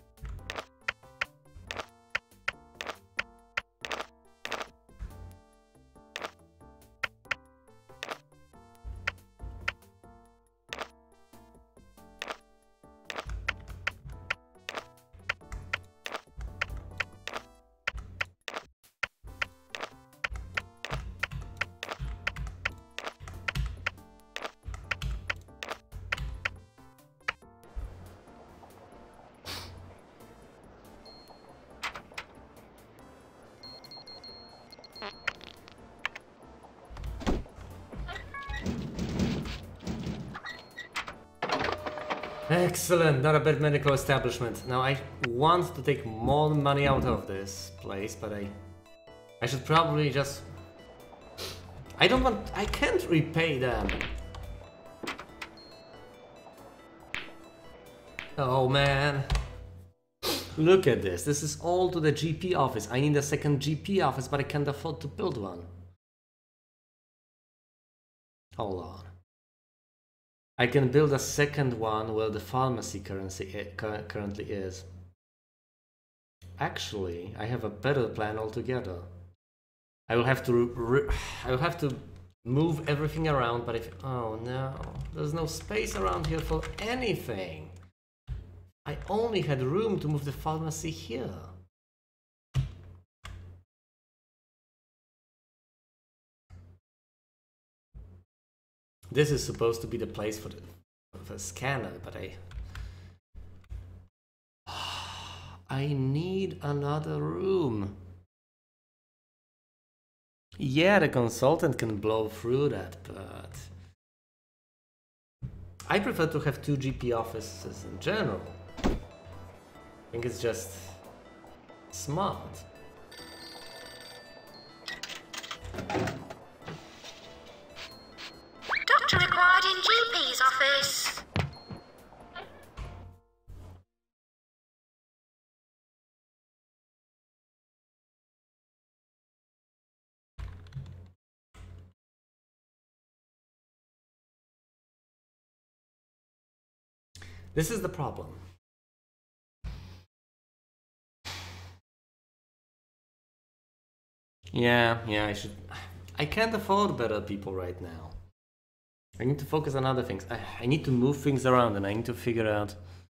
Excellent, not a bad medical establishment. Now I want to take more money out of this place, but I should probably just I don't want... I can't repay them. Oh man. Look at this. This is all to the GP office. I need a second GP office, but I can't afford to build one. Hold on. I can build a second one where the pharmacy currently is. Actually, I have a better plan altogether. I will have to move everything around, but if... Oh no, there's no space around here for anything. I only had room to move the pharmacy here. This is supposed to be the place for the scanner, but I need another room. Yeah, the consultant can blow through that, but I prefer to have 2 GP offices in general. I think it's just smart. Doctor required in GP's office. This is the problem. Yeah, I can't afford better people right now. I need to focus on other things. I need to move things around and I need to figure out...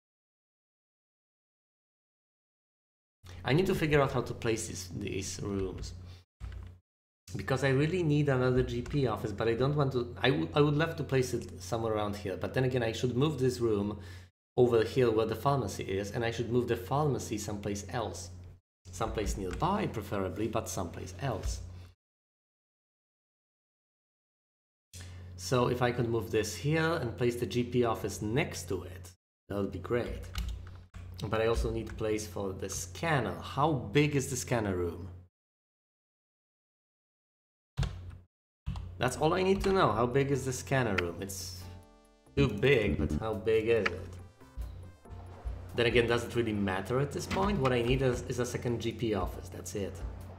I need to figure out how to place these rooms. Because I really need another GP office, but I don't want to... I would love to place it somewhere around here, but then again I should move this room over here where the pharmacy is, and I should move the pharmacy someplace else. Someplace nearby, preferably, but someplace else. So if I could move this here and place the GP office next to it, that would be great. But I also need a place for the scanner. How big is the scanner room? That's all I need to know. How big is the scanner room? It's too big, but how big is it? Then again, does it really matter at this point? What I need is a second GP office. That's it.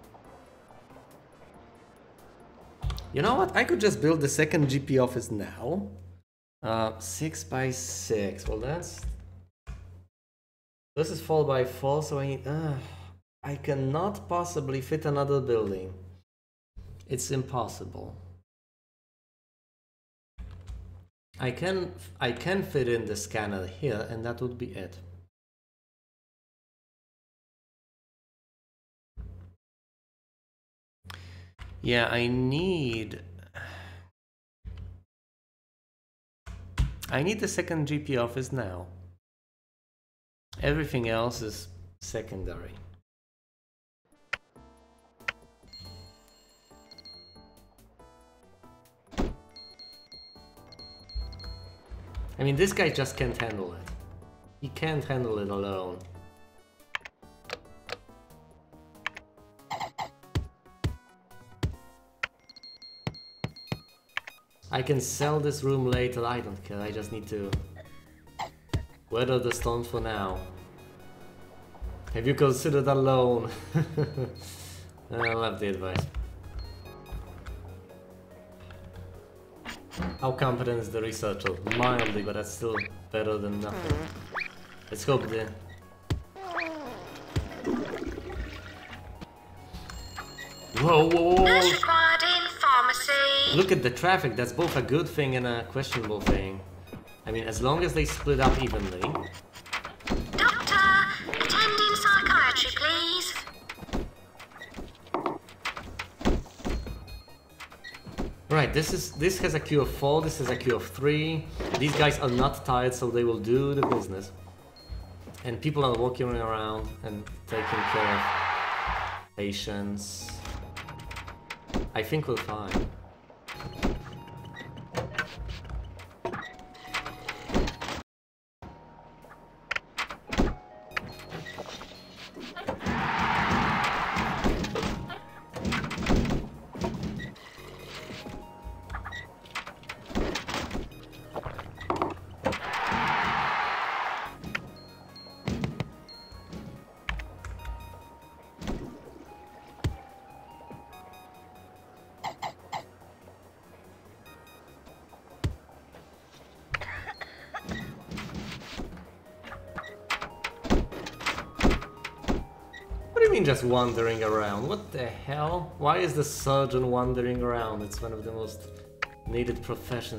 You know what? I could just build the second GP office now. 6 by 6. Well, this is 4 by 4, so I need... I cannot possibly fit another building. It's impossible. I can fit in the scanner here, and that would be it. Yeah, I need the second GP office now. Everything else is secondary. I mean, this guy just can't handle it. He can't handle it alone. I can sell this room later, I don't care, I just need to weather the storm for now. Have you considered a loan? I love the advice. How competent is the researcher? Mildly, but that's still better than nothing. Let's hope the... Whoa, whoa, whoa! Nurse required in pharmacy. Look at the traffic, that's both a good thing and a questionable thing. I mean, as long as they split up evenly. Doctor, attend in psychiatry, please. Right, this has a queue of 4, this has a queue of 3. These guys are not tired, so they will do the business. And people are walking around and taking care of patients. I think we're fine. mean just wandering around? What the hell? Why is the surgeon wandering around? It's one of the most needed professions.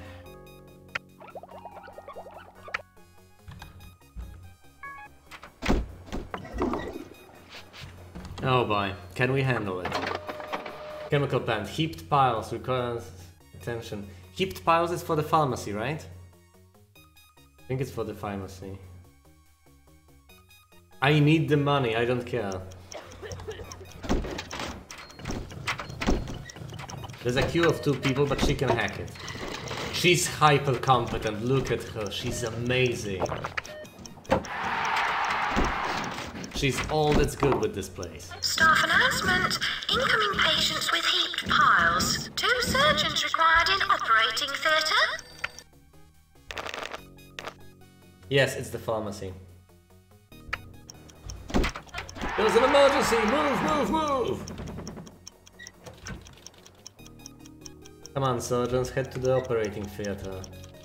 Oh boy, can we handle it? Chemical plant, heaped piles requires attention. Heaped piles is for the pharmacy, right? I think it's for the pharmacy. I need the money, I don't care. There's a queue of 2 people, but she can hack it. She's hyper competent, look at her, she's amazing. She's all that's good with this place. Staff announcement. Incoming patients with heaped piles. 2 surgeons required in operating theatre. Yes, it's the pharmacy. There's an emergency! Move, move, move! Come on, surgeons, head to the operating theater.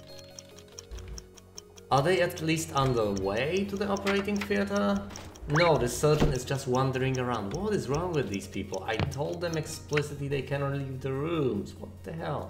Are they at least on the way to the operating theater? No, the surgeon is just wandering around. What is wrong with these people? I told them explicitly they cannot leave the rooms. What the hell?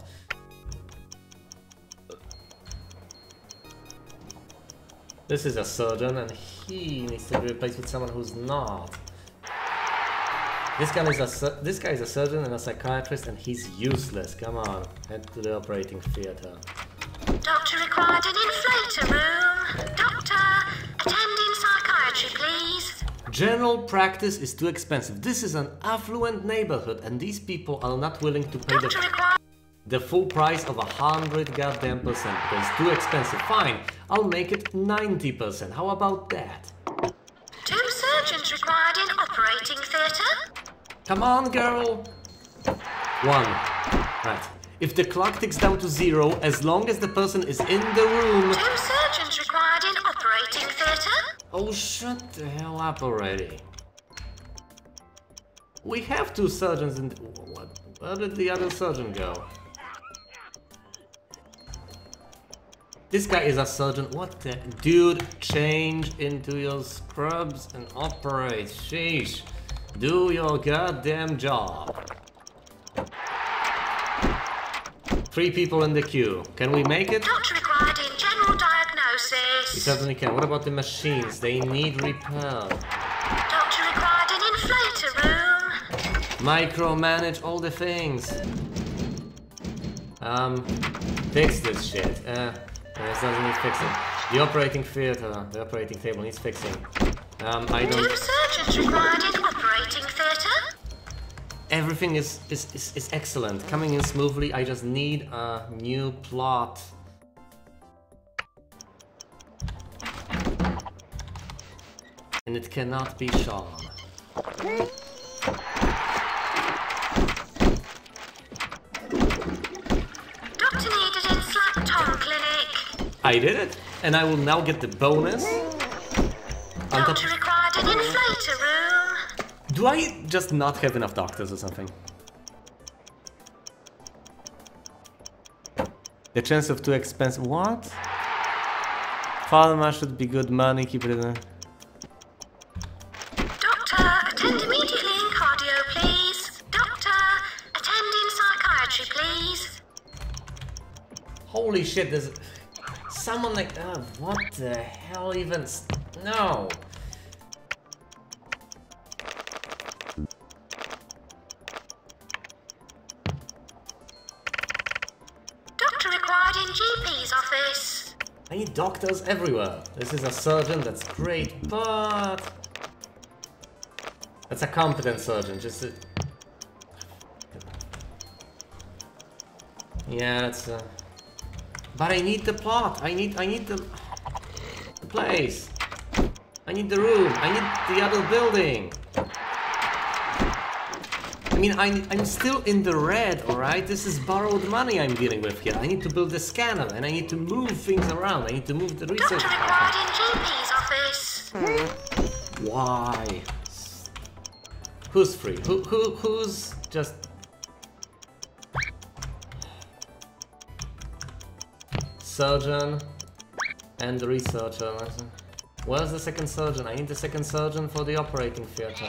This is a surgeon and he needs to be replaced with someone who's not. This guy is a surgeon and a psychiatrist and he's useless. Come on, head to the operating theater. Doctor required in inflator room. Doctor, attending psychiatry, please. General practice is too expensive. This is an affluent neighborhood and these people are not willing to pay the full price of 100 goddamn percent because it's too expensive. Fine, I'll make it 90%. How about that? 2 surgeons required in operating theatre. Come on, girl. 1. Right. If the clock ticks down to 0, as long as the person is in the room... 2 surgeons required in operating theatre. Oh, shut the hell up already. We have 2 surgeons in... What? Where did the other surgeon go? This guy is a surgeon. What the... Dude, change into your scrubs and operate. Sheesh. Do your goddamn job. 3 people in the queue. Can we make it? Doctor required in general diagnosis. We certainly can. What about the machines? They need repair. Doctor required in inflator room. Micromanage all the things. Fix this shit. This doesn't need fixing. The operating theater, the operating table needs fixing. I don't... 2 surgeons required in operating theatre. Everything is excellent, coming in smoothly. I just need a new plot. And it cannot be Sean. Doctor needed in Slack Tom Clinic. I did it, and I will now get the bonus. Doctor required in inflator room. Do I just not have enough doctors or something? The chance of too expensive... What? Pharma should be good money, keep it in there. Doctor, attend immediately in cardio, please. Doctor, attend in psychiatry, please. Holy shit, there's... Someone like... what the hell even... No! Doctor required in GP's office. I need doctors everywhere. This is a surgeon, that's great, but... That's a competent surgeon, just a... Yeah, that's But I need the plot, I need the place. I need the room, I need the other building. I mean, I'm still in the red, alright? This is borrowed money I'm dealing with here. I need to build the scanner, and I need to move things around. I need to move the research Doctor required in GP's office. Why? Who's free? Who's just... Surgeon and the researcher. Where's the second surgeon? I need the second surgeon for the operating theater.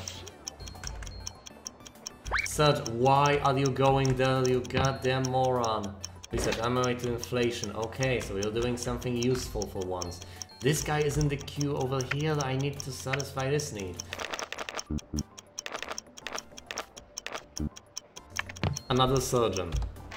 Surgeon, why are you going there, you goddamn moron? Research, ammo to inflation. Okay, so you're doing something useful for once. This guy is in the queue over here. I need to satisfy this need. Another surgeon.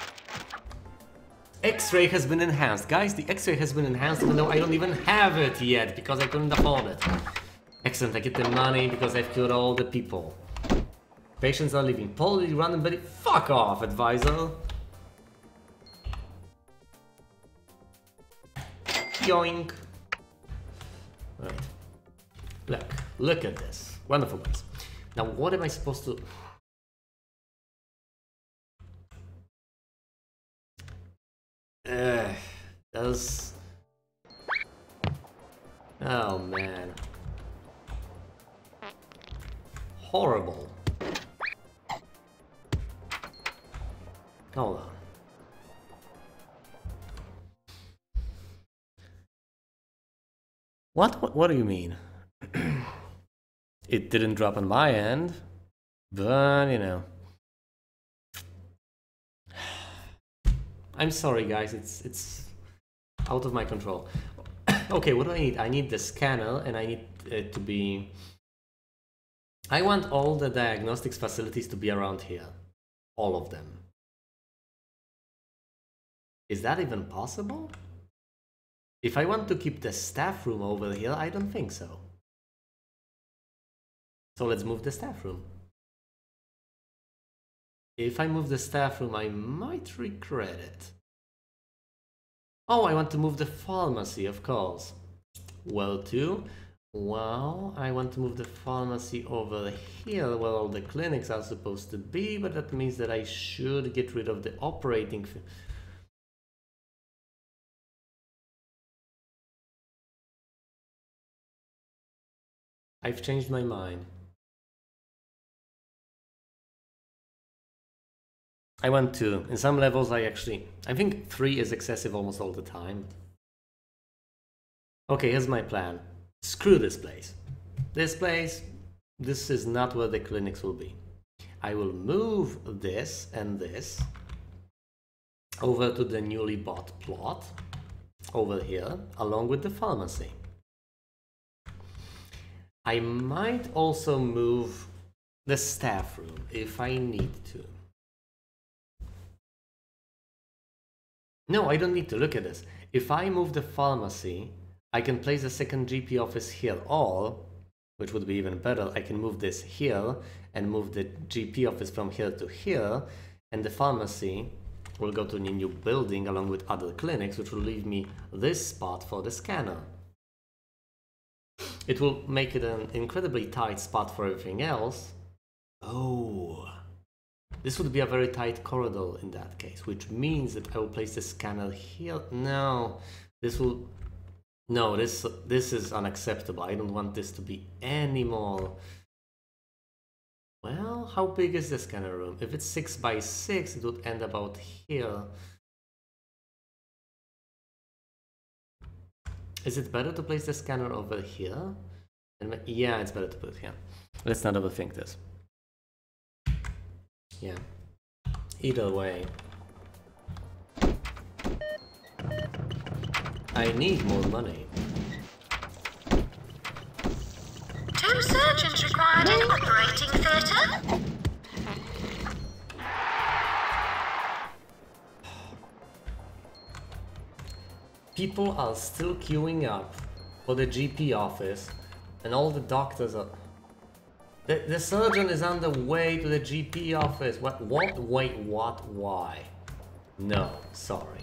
X-ray has been enhanced. Guys, the X-ray has been enhanced even though I don't even have it yet because I couldn't afford it. Excellent, I get the money because I've killed all the people. Patients are leaving. Poorly run but fuck off, advisor. Yoink. Right. Look at this. Wonderful place. Now what am I supposed to... Does... Oh man. Horrible. Hold on. What do you mean? It didn't drop on my end, but you know. I'm sorry guys, it's out of my control. Okay, what do I need? I need the scanner and I need it to be... I want all the diagnostics facilities to be around here. All of them. Is that even possible? If I want to keep the staff room over here, I don't think so. So let's move the staff room. If I move the staff room, I might regret it. Oh, I want to move the pharmacy, of course. Well, too. Well, I want to move the pharmacy over here where all the clinics are supposed to be, but that means that I should get rid of the operating... I've changed my mind. I want 2. In some levels I think 3 is excessive almost all the time. Okay, here's my plan. Screw this place. This is not where the clinics will be. I will move this and this over to the newly bought plot over here along with the pharmacy. I might also move the staff room if I need to. No, I don't need to. Look at this. If I move the pharmacy, I can place a second GP office here, or, which would be even better, I can move this here and move the GP office from here to here, and the pharmacy will go to a new building along with other clinics, which will leave me this spot for the scanner. It will make it an incredibly tight spot for everything else. Oh. This would be a very tight corridor in that case, which means that I will place the scanner here. No, this will... No, this is unacceptable. I don't want this to be any more. Well, how big is the scanner room? If it's 6 by 6, it would end about here. Is it better to place the scanner over here? Yeah, it's better to put it here. Let's not overthink this. Yeah. Either way. I need more money. 2 surgeons required in operating theatre. People are still queuing up for the GP office, and all the doctors are... The surgeon is on the way to the GP office. What? Wait, what? Why? No, sorry.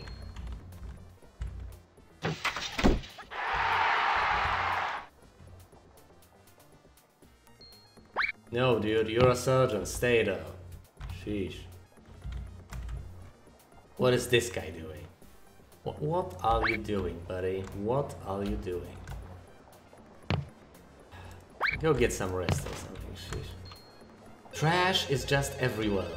No, dude, you're a surgeon. Stay there. Sheesh. What is this guy doing? What are you doing, buddy? What are you doing? Go get some rest or something. Sheesh. Trash is just everywhere.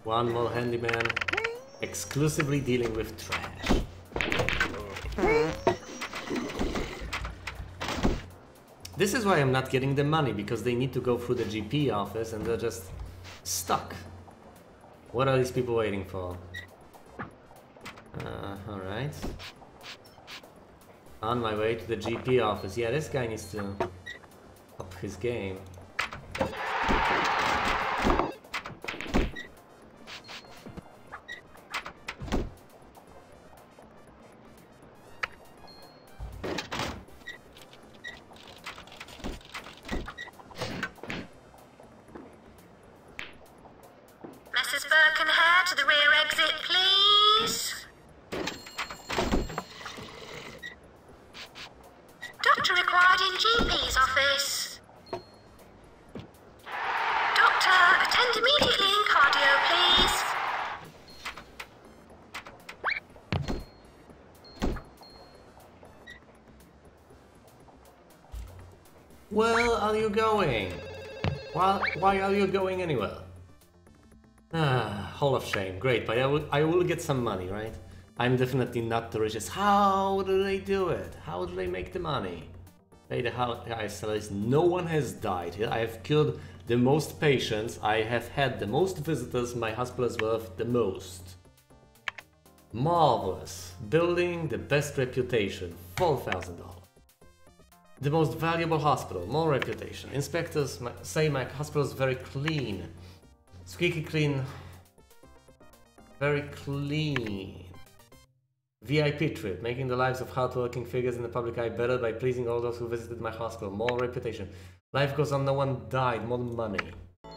One more handyman, exclusively dealing with trash. This is why I'm not getting the money, because they need to go through the GP office and they're just stuck. What are these people waiting for? Alright. On my way to the GP office. Yeah, this guy needs to up his game. Mrs. Birkenhair, to the rear exit, please. Doctor required in GP's office. Doctor, attend immediately in cardio, please. Where are you going? Why are you going anywhere? Ah, Hall of Shame. Great, but I will get some money, right? I'm definitely not the richest. How do they do it? How do they make the money? Pay the high salaries. No one has died here. I have cured the most patients. I have had the most visitors. My hospital is worth the most. Marvelous. Building the best reputation. $4,000. The most valuable hospital. More reputation. Inspectors say my hospital is very clean. Squeaky clean. Very clean. VIP trip, making the lives of hardworking figures in the public eye better by pleasing all those who visited my hospital. More reputation. Life goes on, no one died. More money.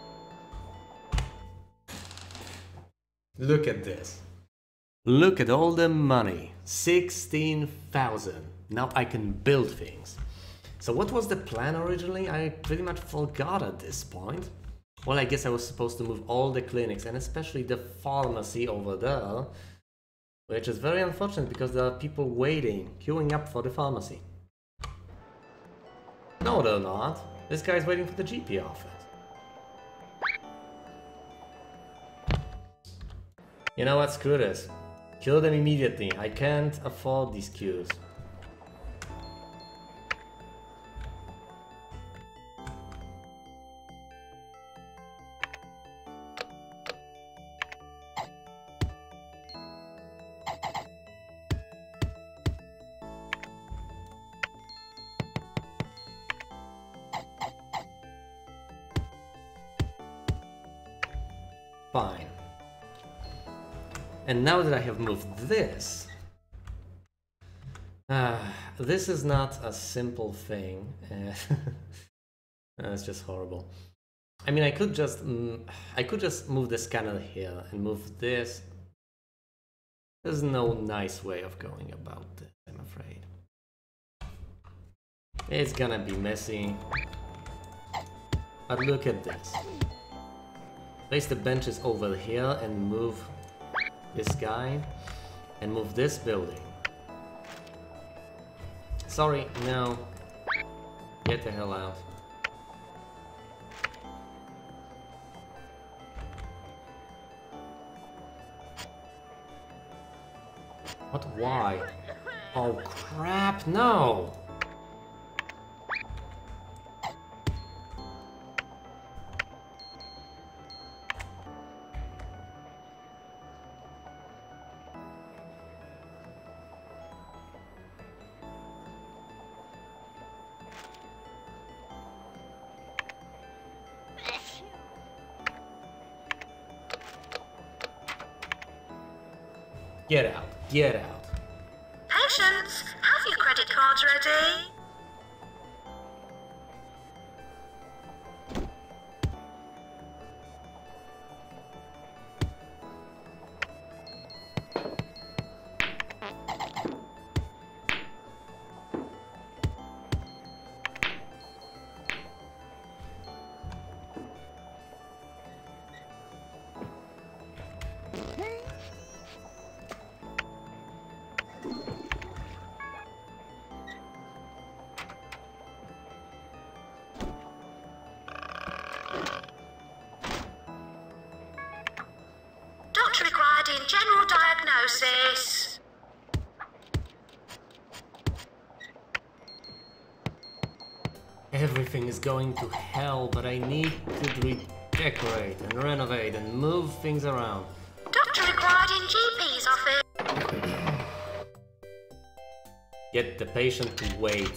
Look at this. Look at all the money. 16,000. Now I can build things. So what was the plan originally? I pretty much forgot at this point. Well, I guess I was supposed to move all the clinics and especially the pharmacy over there, which is very unfortunate because there are people waiting, queuing up for the pharmacy. No, they're not. This guy's waiting for the GP office. You know what? Screw this. Kill them immediately. I can't afford these queues. Fine. And now that I have moved this, this is not a simple thing. It's just horrible. I mean, I could just move the scanner here and move this. There's no nice way of going about this, I'm afraid. It's gonna be messy. But look at this. Place the benches over here and move this guy and move this building. Sorry, no. Get the hell out. What? Why? Oh crap, no! Get out, get out. Patients, have your credit cards ready? general diagnosis. Everything is going to hell, but I need to redecorate and renovate and move things around. Doctor required in GP's office. Get the patient to wait.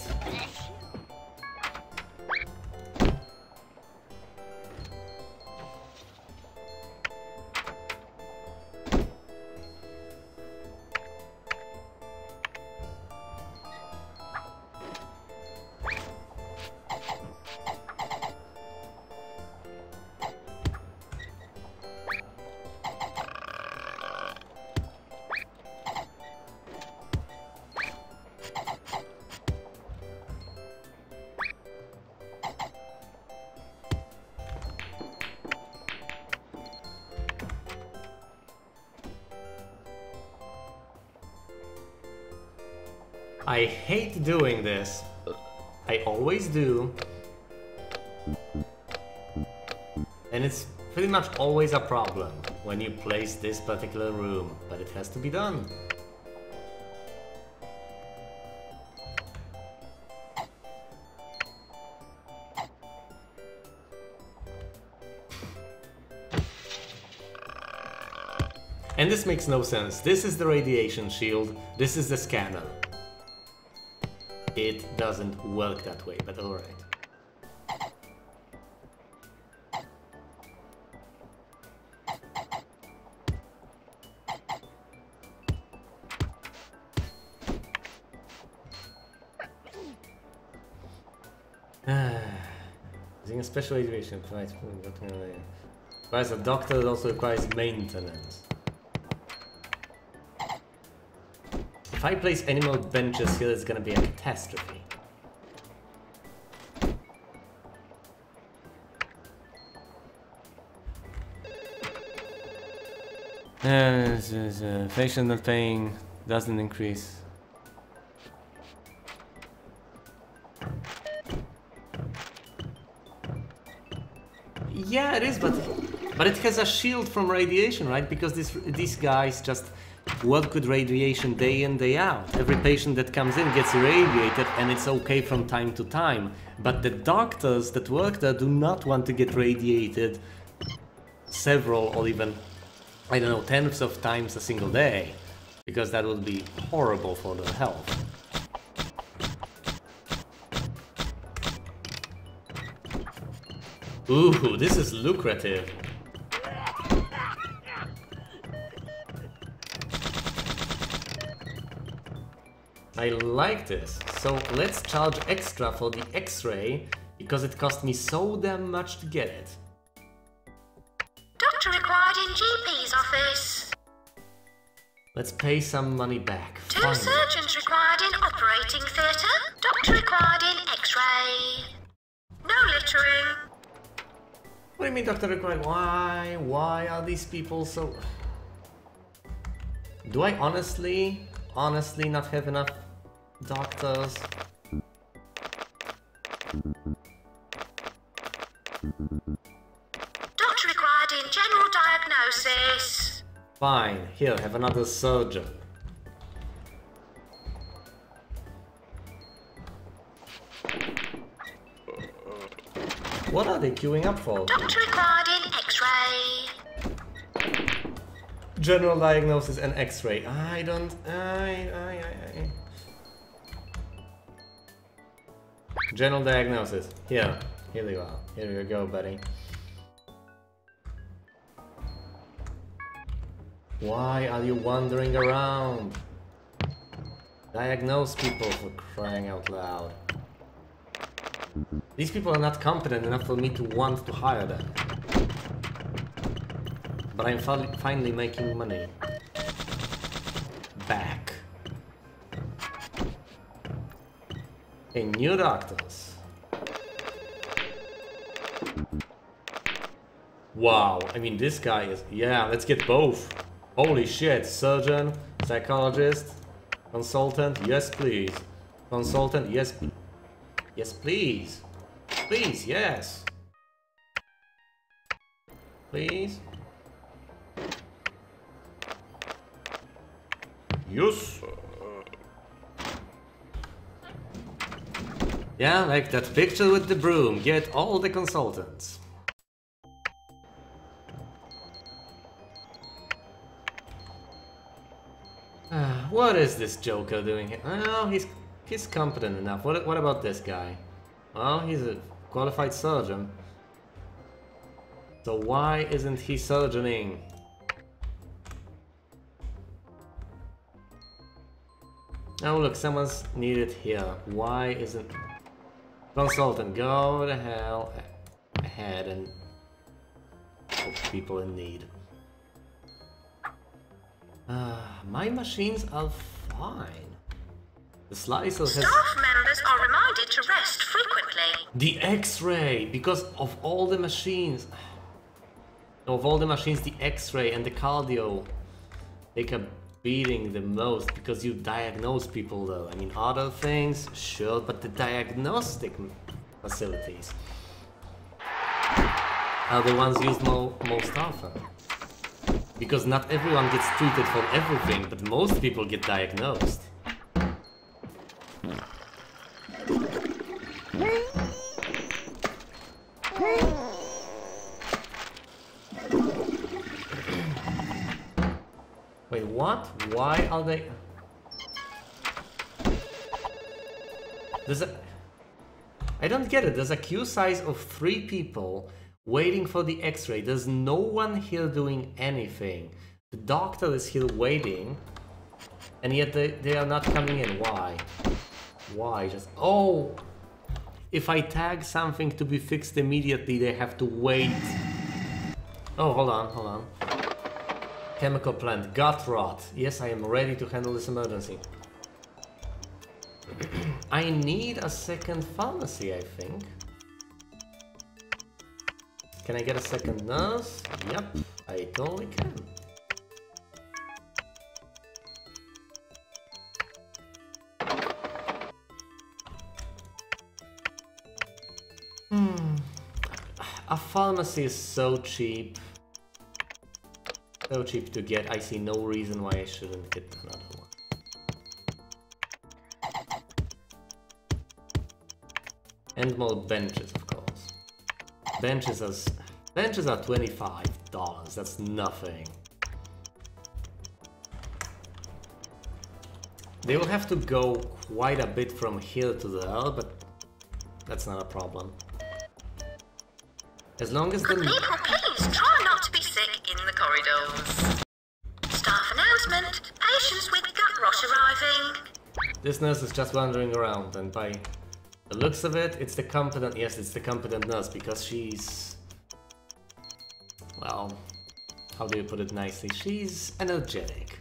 I hate doing this. I always do. And it's pretty much always a problem when you place this particular room, but it has to be done. And this makes no sense. This is the radiation shield, this is the scanner. It doesn't work that way, but alright. Using a special radiation provides a doctor that also requires maintenance. If I place any more benches here, it's gonna be a catastrophe. Patient not paying doesn't increase. Yeah, it is, but it has a shield from radiation, right? Because these guys just work with radiation day in, day out. Every patient that comes in gets irradiated and it's okay from time to time. But the doctors that work there do not want to get radiated several or even, I don't know, tens of times a single day. Because that would be horrible for their health. Ooh, this is lucrative. I like this. So let's charge extra for the X-ray because it cost me so damn much to get it. Doctor required in GP's office. Let's pay some money back. Two Finally. surgeons required in operating theatre. Doctor required in X-ray. No littering. What do you mean, Doctor required? Why? Why are these people so... Do I honestly not have enough doctors? Doctor required in general diagnosis. Fine, here, have another surgeon. What are they queuing up for? Doctor required in X-ray. General diagnosis and X-ray. I don't... General diagnosis. Here you are. Here you go, buddy. Why are you wandering around? Diagnose people, for crying out loud. These people are not competent enough for me to want to hire them. But I'm finally making money. Back. Hey, new doctors. Wow, I mean this guy is... Yeah, let's get both. Holy shit, surgeon, psychologist, consultant, yes please. Consultant, yes, yes please. Please, yes. Please. Yes. Yeah, like that picture with the broom. Get all the consultants. What is this Joker doing here? Oh, he's competent enough. What about this guy? Well, he's a qualified surgeon. So why isn't he surgeoning? Oh look, someone's needed here. Why isn't... Consultant, go the hell ahead and help people in need. My machines are fine. The slicer has... Staff members are reminded to rest frequently. The X-ray! Because of all the machines... Of all the machines, the X-ray and the cardio take a beating the most because you diagnose people though. I mean, other things, sure, but the diagnostic facilities are the ones used most often. Because not everyone gets treated for everything, but most people get diagnosed. Wait, what? Why are they... I don't get it. There's a queue size of 3 people waiting for the X-ray. There's no one here doing anything. The doctor is here waiting, and yet they are not coming in. Why? Why? Just... Oh! If I tag something to be fixed immediately, they have to wait. Oh, hold on. Chemical plant, gut rot. Yes, I am ready to handle this emergency. I need a second pharmacy, I think. Can I get a second nurse? Yep, I totally can. A pharmacy is so cheap. So cheap to get, I see no reason why I shouldn't get another one. And more benches, of course. Benches are $25, that's nothing. They will have to go quite a bit from here to there, but that's not a problem. As long as the... People, please try not to be sick in the corridors. Staff announcement. Patients with gut rot arriving. This nurse is just wandering around, and by the looks of it, it's the competent... Yes, it's the competent nurse, because she's... Well, how do you put it nicely? She's energetic.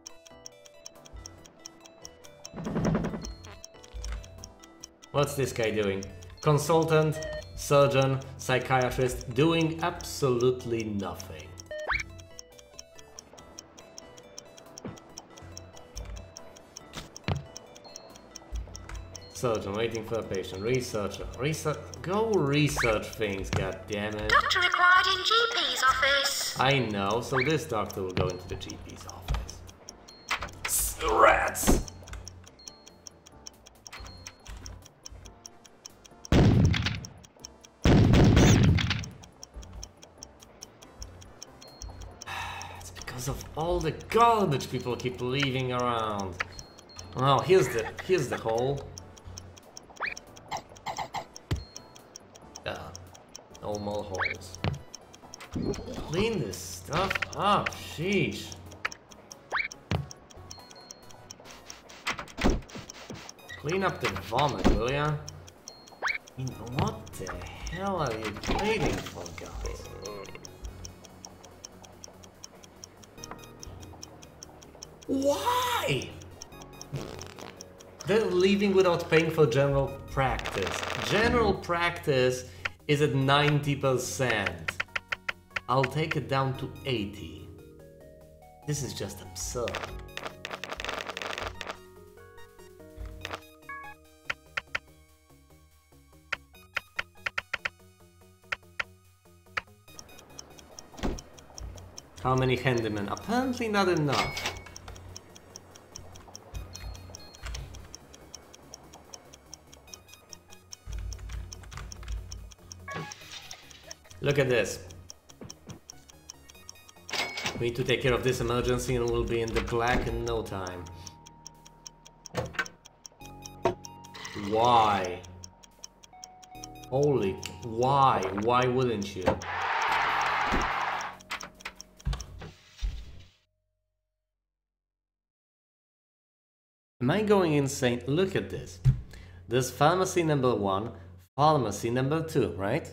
What's this guy doing? Consultant, surgeon, psychiatrist, doing absolutely nothing. Surgeon waiting for a patient. Researcher. Go research things, goddammit. Doctor required in GP's office. I know, so this doctor will go into the GP's office. Rats! It's because of all the garbage people keep leaving around. Oh, here's the hole. No more holes. Clean this stuff up, sheesh. Clean up the vomit, will ya? What the hell are you waiting for, guys? Why? They're leaving without paying for general practice. General practice is at 90%. I'll take it down to 80. This is just absurd. How many handymen? Apparently not enough. Look at this. We need to take care of this emergency and we'll be in the black in no time. Why? Holy... Why? Why wouldn't you? Am I going insane? Look at this. There's pharmacy number 1, pharmacy number 2, right?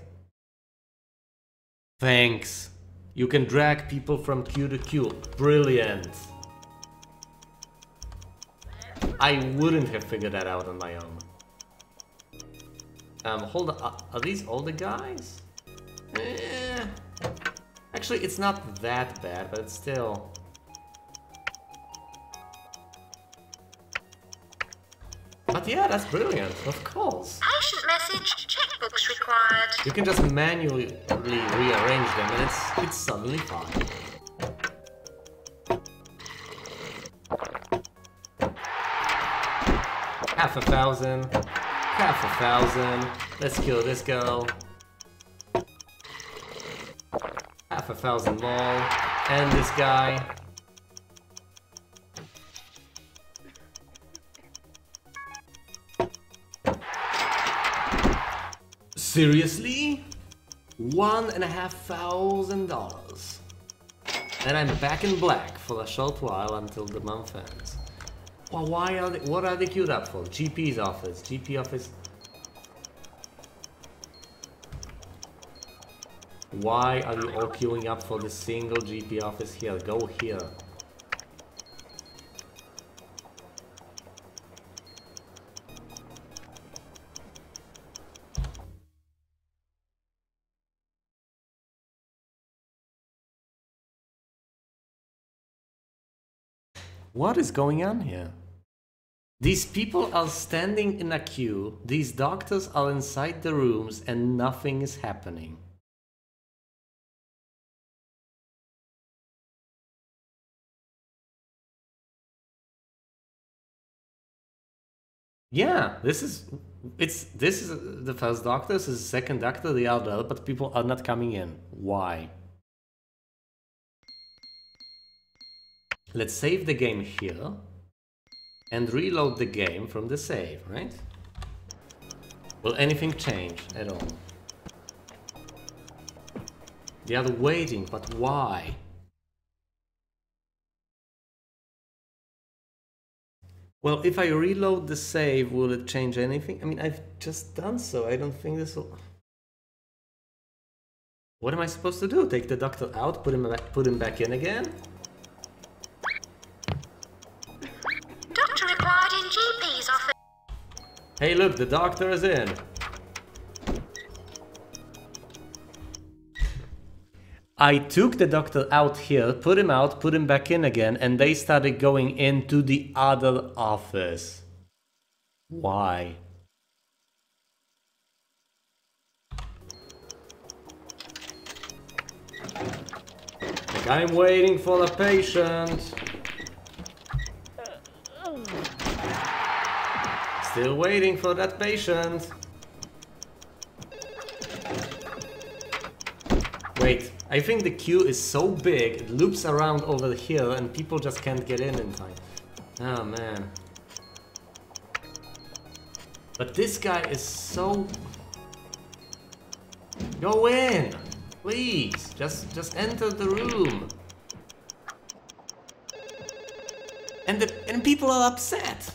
Thanks. You can drag people from queue to queue. Brilliant. I wouldn't have figured that out on my own. Hold on. Are these all the guys? Actually, it's not that bad, but it's still... But yeah, that's brilliant, of course. Patient message, checkbooks required. You can just manually rearrange them and it's suddenly fine. Half a thousand. Let's kill this girl. Half a thousand more. And this guy. Seriously? $1,500. And I'm back in black for a short while until the month ends. Well, why are they, what are they queued up for? GP's office, GP office. Why are you all queuing up for the single GP office here? Go here. What is going on here? These people are standing in a queue, these doctors are inside the rooms and nothing is happening. Yeah, this is the first doctor, this is the second doctor, the other, but people are not coming in. Why? Let's save the game here and reload the game from the save, right? Will anything change at all? They are waiting, but why? Well, if I reload the save, will it change anything? I mean, I've just done so. I don't think this will... What am I supposed to do? Take the doctor out, put him back in again? Doctor required in GP's office. Hey, look, the doctor is in. I took the doctor out here, put him out, put him back in again, and they started going into the other office. Why? Like, I'm waiting for a patient. Still waiting for that patient. Wait, I think the queue is so big, it loops around over here and people just can't get in time. Oh man. But this guy is so... Go in! Please! Just enter the room! And people are upset!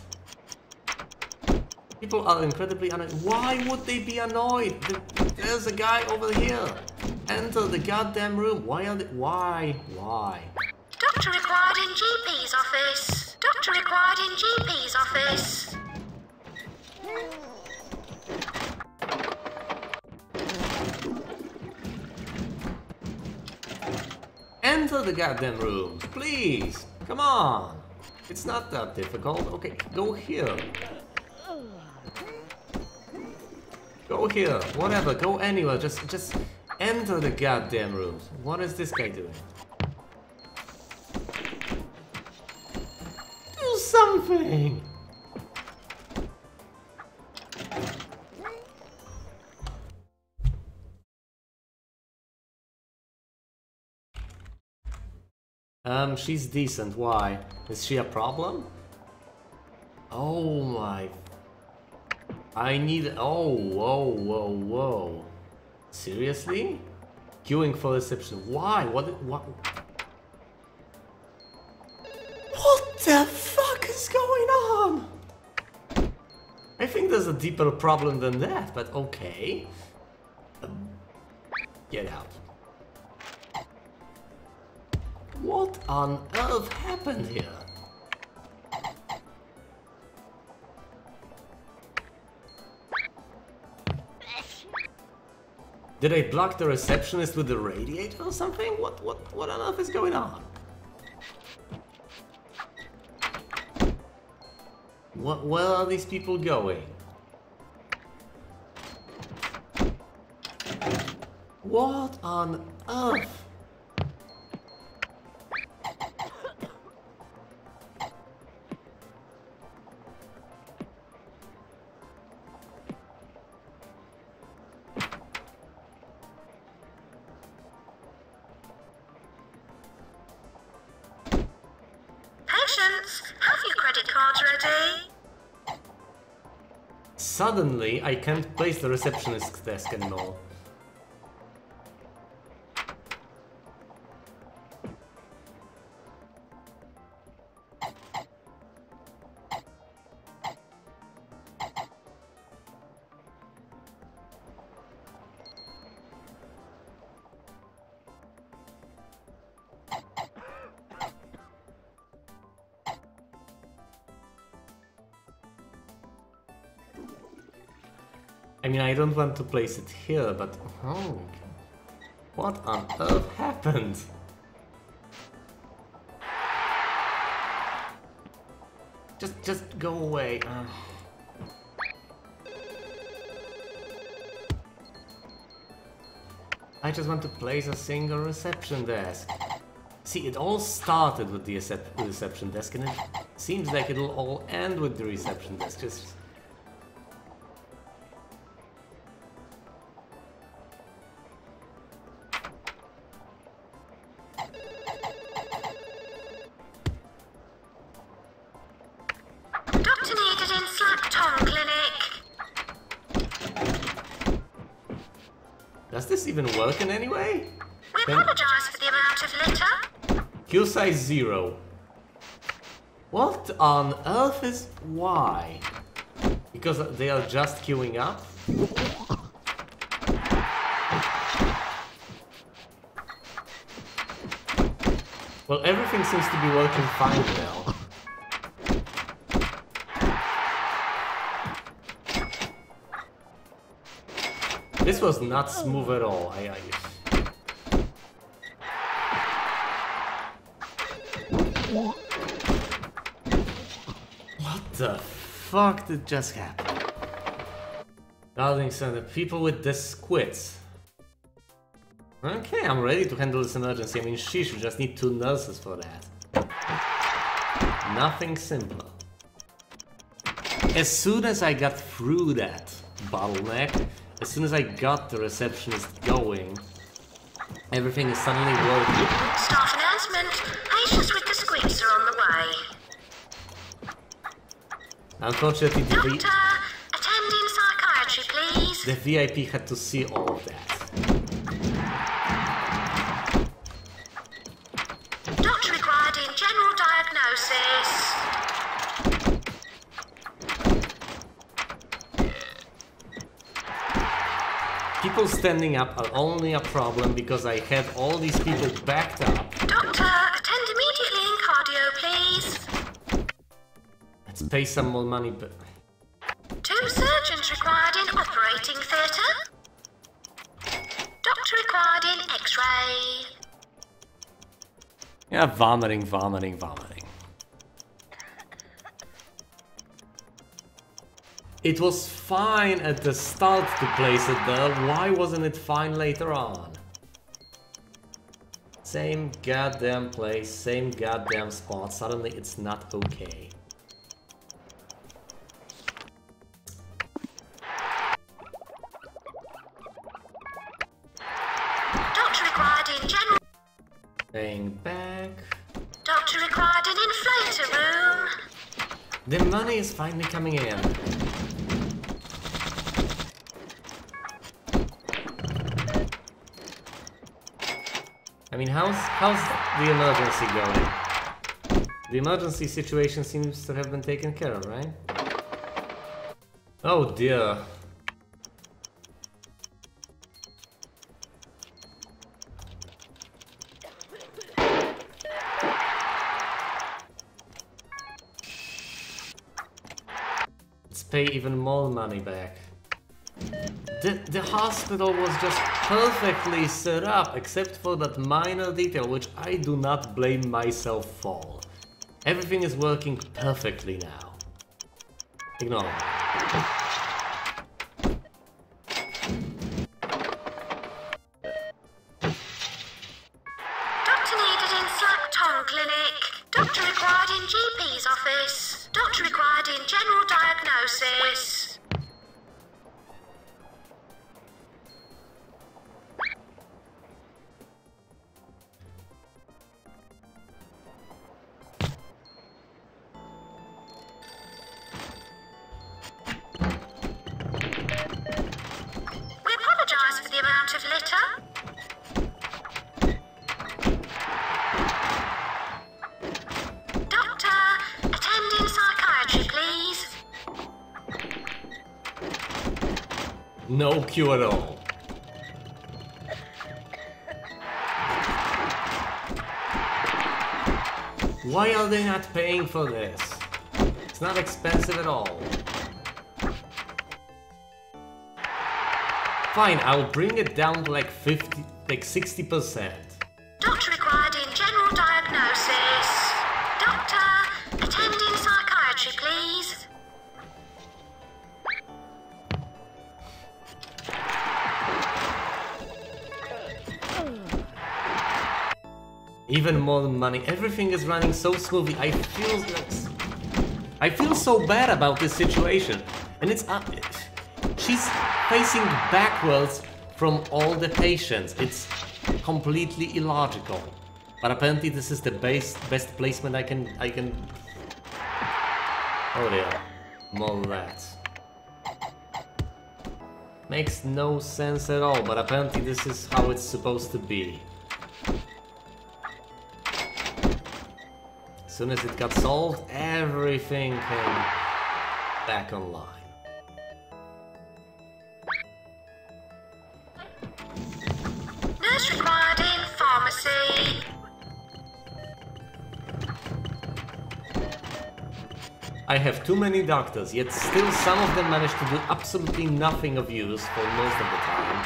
People are incredibly annoyed. Why would they be annoyed? There's a guy over here! Enter the goddamn room. Why are they... Why? Doctor required in GP's office. Doctor required in GP's office. Enter the goddamn room, please. Come on. It's not that difficult. Okay, go here. Go here. Whatever. Go anywhere. Just enter the goddamn rooms. What is this guy doing? Do something! She's decent. Why? Is she a problem? Oh my... I need... Oh, whoa. Seriously? Queuing for reception. Why? What? What the fuck is going on? I think there's a deeper problem than that, but okay. Get out. What on earth happened here? Did I block the receptionist with the radiator or something? What on earth is going on? Where are these people going? What on earth? Suddenly, I can't place the receptionist's desk anymore. I mean, I don't want to place it here, but oh, what on earth happened? Just go away. I just want to place a single reception desk. See, it all started with the reception desk, and it seems like it'll all end with the reception desk. Just does this even work in any way? We apologize for the amount of litter. Queue size 0. What on earth is... why? Because they are just queuing up? Well, everything seems to be working fine now. This was not smooth at all. What the fuck did just happen? Darlington, the people with the squids. Okay, I'm ready to handle this emergency. I mean, she should just need 2 nurses for that. Nothing simpler. As soon as I got through that bottleneck, as soon as I got the receptionist going, everything is suddenly working. Staff announcement. Patients with the squids are on the way. Unfortunately, Doctor, attending psychiatry, please. the VIP had to see all of that. Doctor required in general diagnosis. People standing up are only a problem because I had all these people backed up. Doctor, attend immediately in cardio, please. Let's pay some more money, but... 2 surgeons required in operating theatre. Doctor required in X-ray. Yeah, vomiting. It was fine at the start to place it there, why wasn't it fine later on? Same goddamn place, same goddamn spot, suddenly it's not okay. Doctor required in general... Staying back. Doctor required an inflator room. The money is finally coming in. I mean, how's the emergency going? The emergency situation seems to have been taken care of, right? Oh dear. Let's pay even more money back. The hospital was just perfectly set up, except for that minor detail, which I do not blame myself for. Everything is working perfectly now. Ignore it. Doctor needed in Slack Tongue Clinic. Doctor required in GP's office. Doctor required in general diagnosis. We apologise for the amount of litter. Doctor, attend in psychiatry, please. No cue at all. Why are they not paying for this? It's not expensive at all. Fine, I'll bring it down to like 60%. Doctor required in general diagnosis. Doctor, attend in psychiatry, please. Even more money. Everything is running so smoothly. I feel so bad about this situation. And it's she's facing backwards from all the patients. It's completely illogical. But apparently this is the best placement I can. Oh dear. More rats. Makes no sense at all, but apparently this is how it's supposed to be. As soon as it got solved, everything came back online. Nurse required in pharmacy. I have too many doctors, yet still some of them manage to do absolutely nothing of use for most of the time.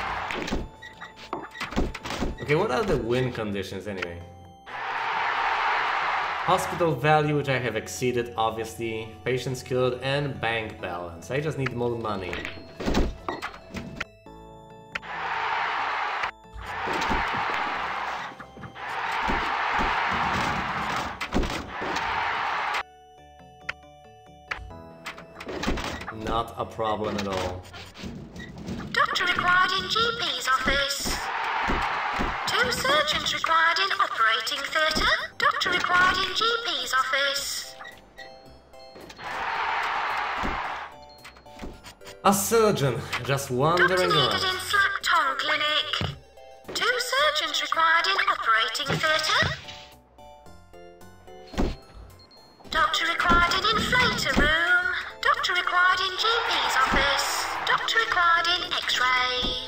Okay, what are the win conditions anyway? Hospital value, which I have exceeded, obviously. Patients cured and bank balance. I just need more money. Not a problem at all. Doctor required in GP's office. 2 surgeons required in operating theatre. Doctor required in GP's office. A surgeon just wandering Doctor needed around. in Slack Tongue Clinic. 2 surgeons required in operating theatre. Doctor required in inflator room. Doctor required in GP's office. Doctor required in X-ray.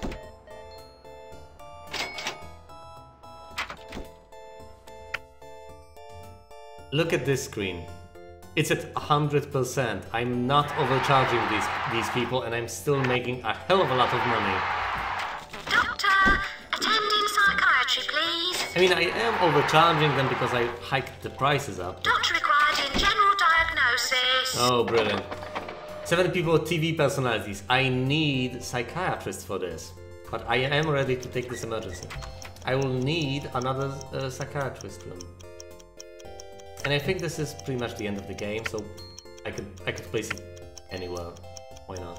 Look at this screen. It's at 100%. I'm not overcharging these people, and I'm still making a hell of a lot of money. Doctor, attend in psychiatry, please. I mean, I am overcharging them because I hiked the prices up. Doctor required in general diagnosis. Oh, brilliant. 7 people with TV personalities. I need psychiatrists for this. But I am ready to take this emergency. I will need another psychiatrist room. And I think this is pretty much the end of the game, so I could place it anywhere. Why not?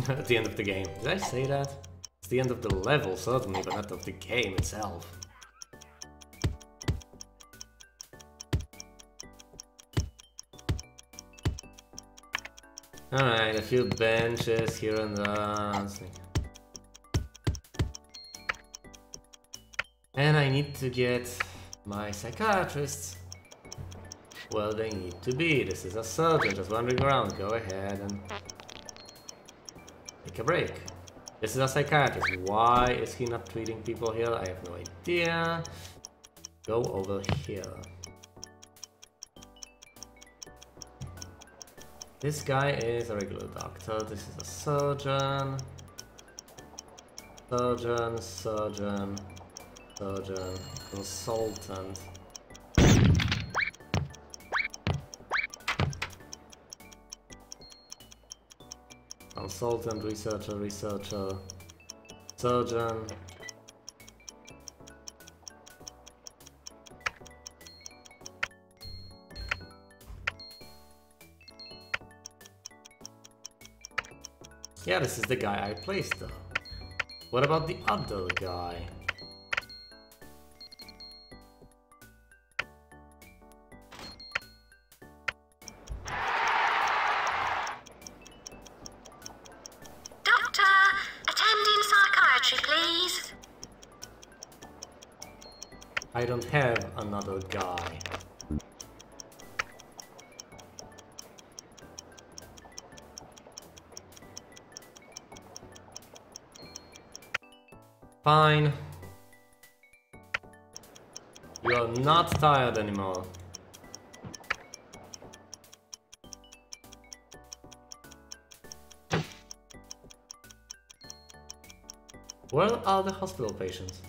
At the end of the game. Did I say that? It's the end of the level, certainly, but not of the game itself. Alright, a few benches here and there. And I need to get my psychiatrists. Well, they need to be. This is a surgeon just wandering around. Go ahead and take a break. This is a psychiatrist. Why is he not treating people here? I have no idea. Go over here. This guy is a regular doctor. This is a surgeon. Surgeon, surgeon, surgeon, consultant. Consultant, researcher, researcher, surgeon. Yeah, this is the guy I placed though. What about the other guy? I don't have another guy. Fine. You're not tired anymore. Where are the hospital patients?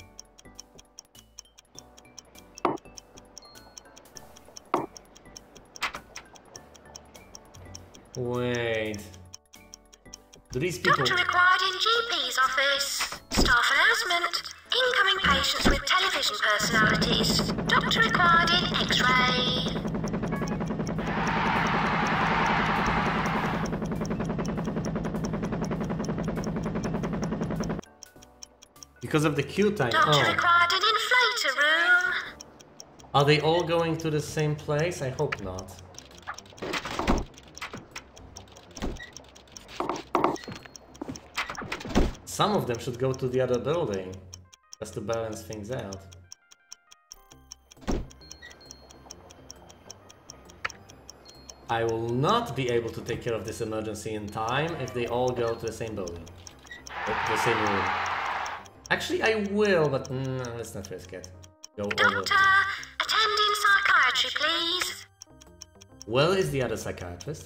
Wait. Do these people... Doctor required in GP's office. Staff announcement. Incoming patients with television personalities. Doctor required in X-ray. Because of the queue time. Doctor required an inflator room. Are they all going to the same place? I hope not. Some of them should go to the other building, just to balance things out. I will not be able to take care of this emergency in time if they all go to the same building. The same room. Actually, I will, but no, let's not risk it. Go over. Doctor, attending psychiatry, please. Where is the other psychiatrist?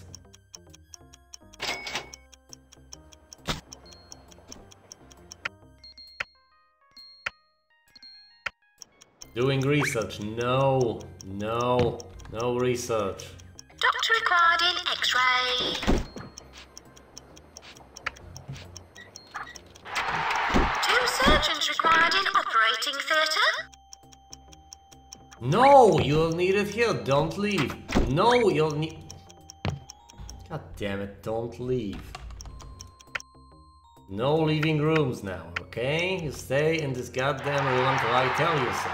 Doing research. No, no, no research. Doctor required in X-ray. 2 surgeons required in operating theatre. No, you'll need it here. Don't leave. No, you'll need... God damn it, don't leave. No leaving rooms now, okay? You stay in this goddamn room until I tell you so.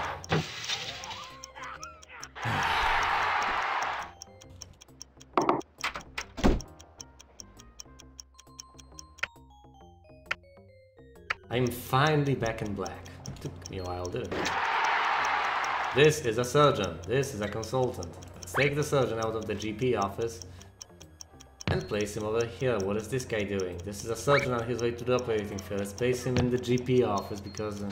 I'm finally back in black. It took me a while, didn't it? This is a surgeon. This is a consultant. Let's take the surgeon out of the GP office and place him over here. What is this guy doing? This is a surgeon on his way to the operating field. Let's place him in the GP office because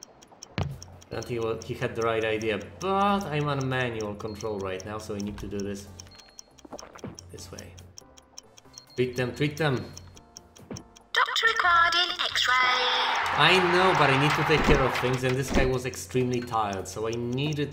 he had the right idea. But I'm on manual control right now, so we need to do this way. Treat them, treat them. Doctor required in X-ray. I know, but I need to take care of things, and this guy was extremely tired, so I needed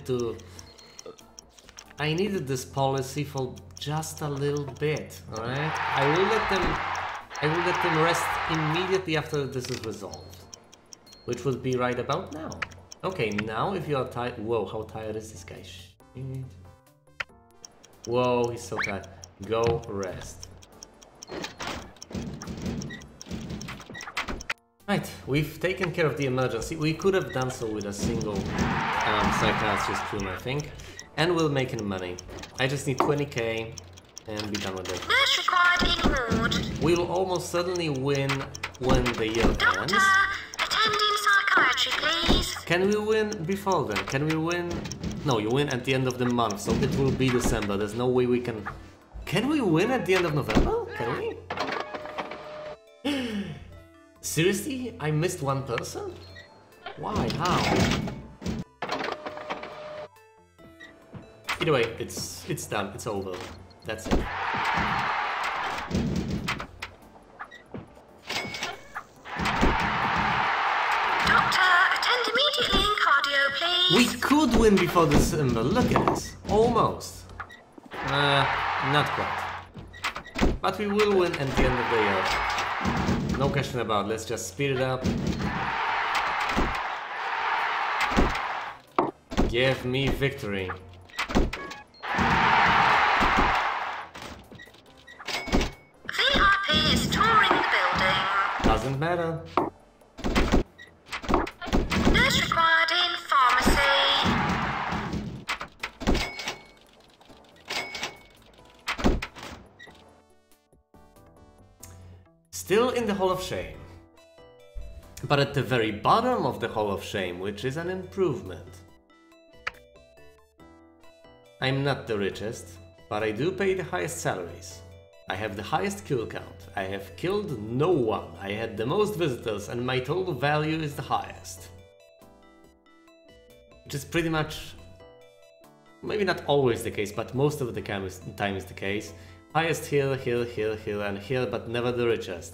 this policy for just a little bit, alright? I will let them rest immediately after this is resolved. Which would be right about now. Okay, now if you are tired... Whoa, how tired is this guy? Shit. Whoa, he's so tired. Go rest. Right, we've taken care of the emergency. We could have done so with a single psychiatrist room, I think. And we're making money. I just need 20k and be done with it. Nurse required in ward. We'll almost certainly win when the year ends. Doctor, attending psychiatry, please. Can we win before then? Can we win? No, you win at the end of the month, so it will be December. There's no way we can... Can we win at the end of November? Can we? Seriously? I missed one person? Why? How? Either way, it's done. It's over. That's it. Doctor, attend immediately in cardio, please. We could win before December. Look at this. Almost. Not quite. But we will win at the end of the year. No question about it. Let's just speed it up. Give me victory. VIP is touring the building. Doesn't matter. Nurse required in pharmacy. Still in the Hall of Shame. But at the very bottom of the Hall of Shame, which is an improvement. I'm not the richest, but I do pay the highest salaries. I have the highest kill count. I have killed no one. I had the most visitors and my total value is the highest. Which is pretty much, maybe not always the case, but most of the time is the case. Highest here, here, here, here and here, but never the richest.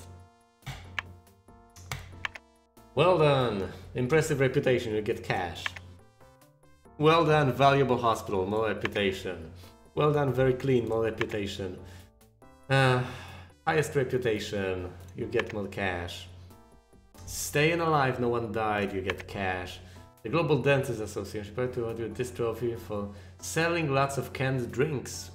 Well done. Impressive reputation, you get cash. Well done, valuable hospital, more reputation. Well done, very clean, more reputation. Highest reputation, you get more cash. Staying alive, no one died, you get cash. The Global Dentist Association prepared to award you this trophy for selling lots of canned drinks.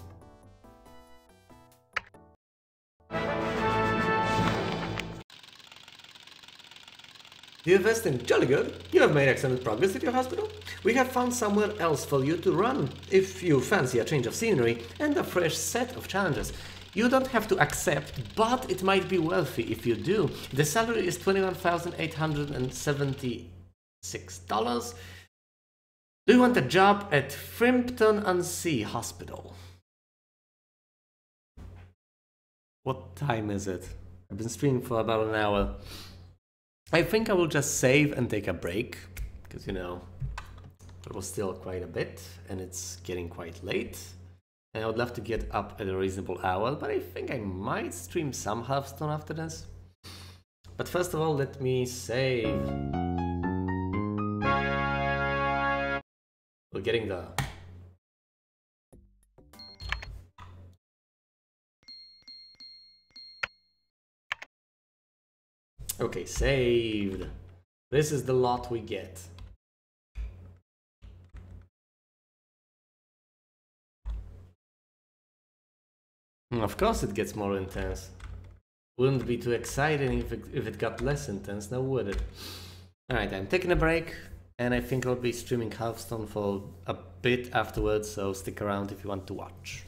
Dear Weston, jolly good. You have made excellent progress at your hospital. We have found somewhere else for you to run, if you fancy a change of scenery and a fresh set of challenges. You don't have to accept, but it might be wealthy if you do. The salary is $21,876. Do you want a job at Frimpton-on-Sea Hospital? What time is it? I've been streaming for about an hour. I think I will just save and take a break, because you know, it was still quite a bit and it's getting quite late. And I would love to get up at a reasonable hour, but I think I might stream some Hearthstone after this. But first of all, let me save. We're getting there. Okay, saved. This is the lot we get. Of course it gets more intense. Wouldn't be too exciting if it got less intense, now would it? Alright, I'm taking a break, and I think I'll be streaming Hearthstone for a bit afterwards, so stick around if you want to watch.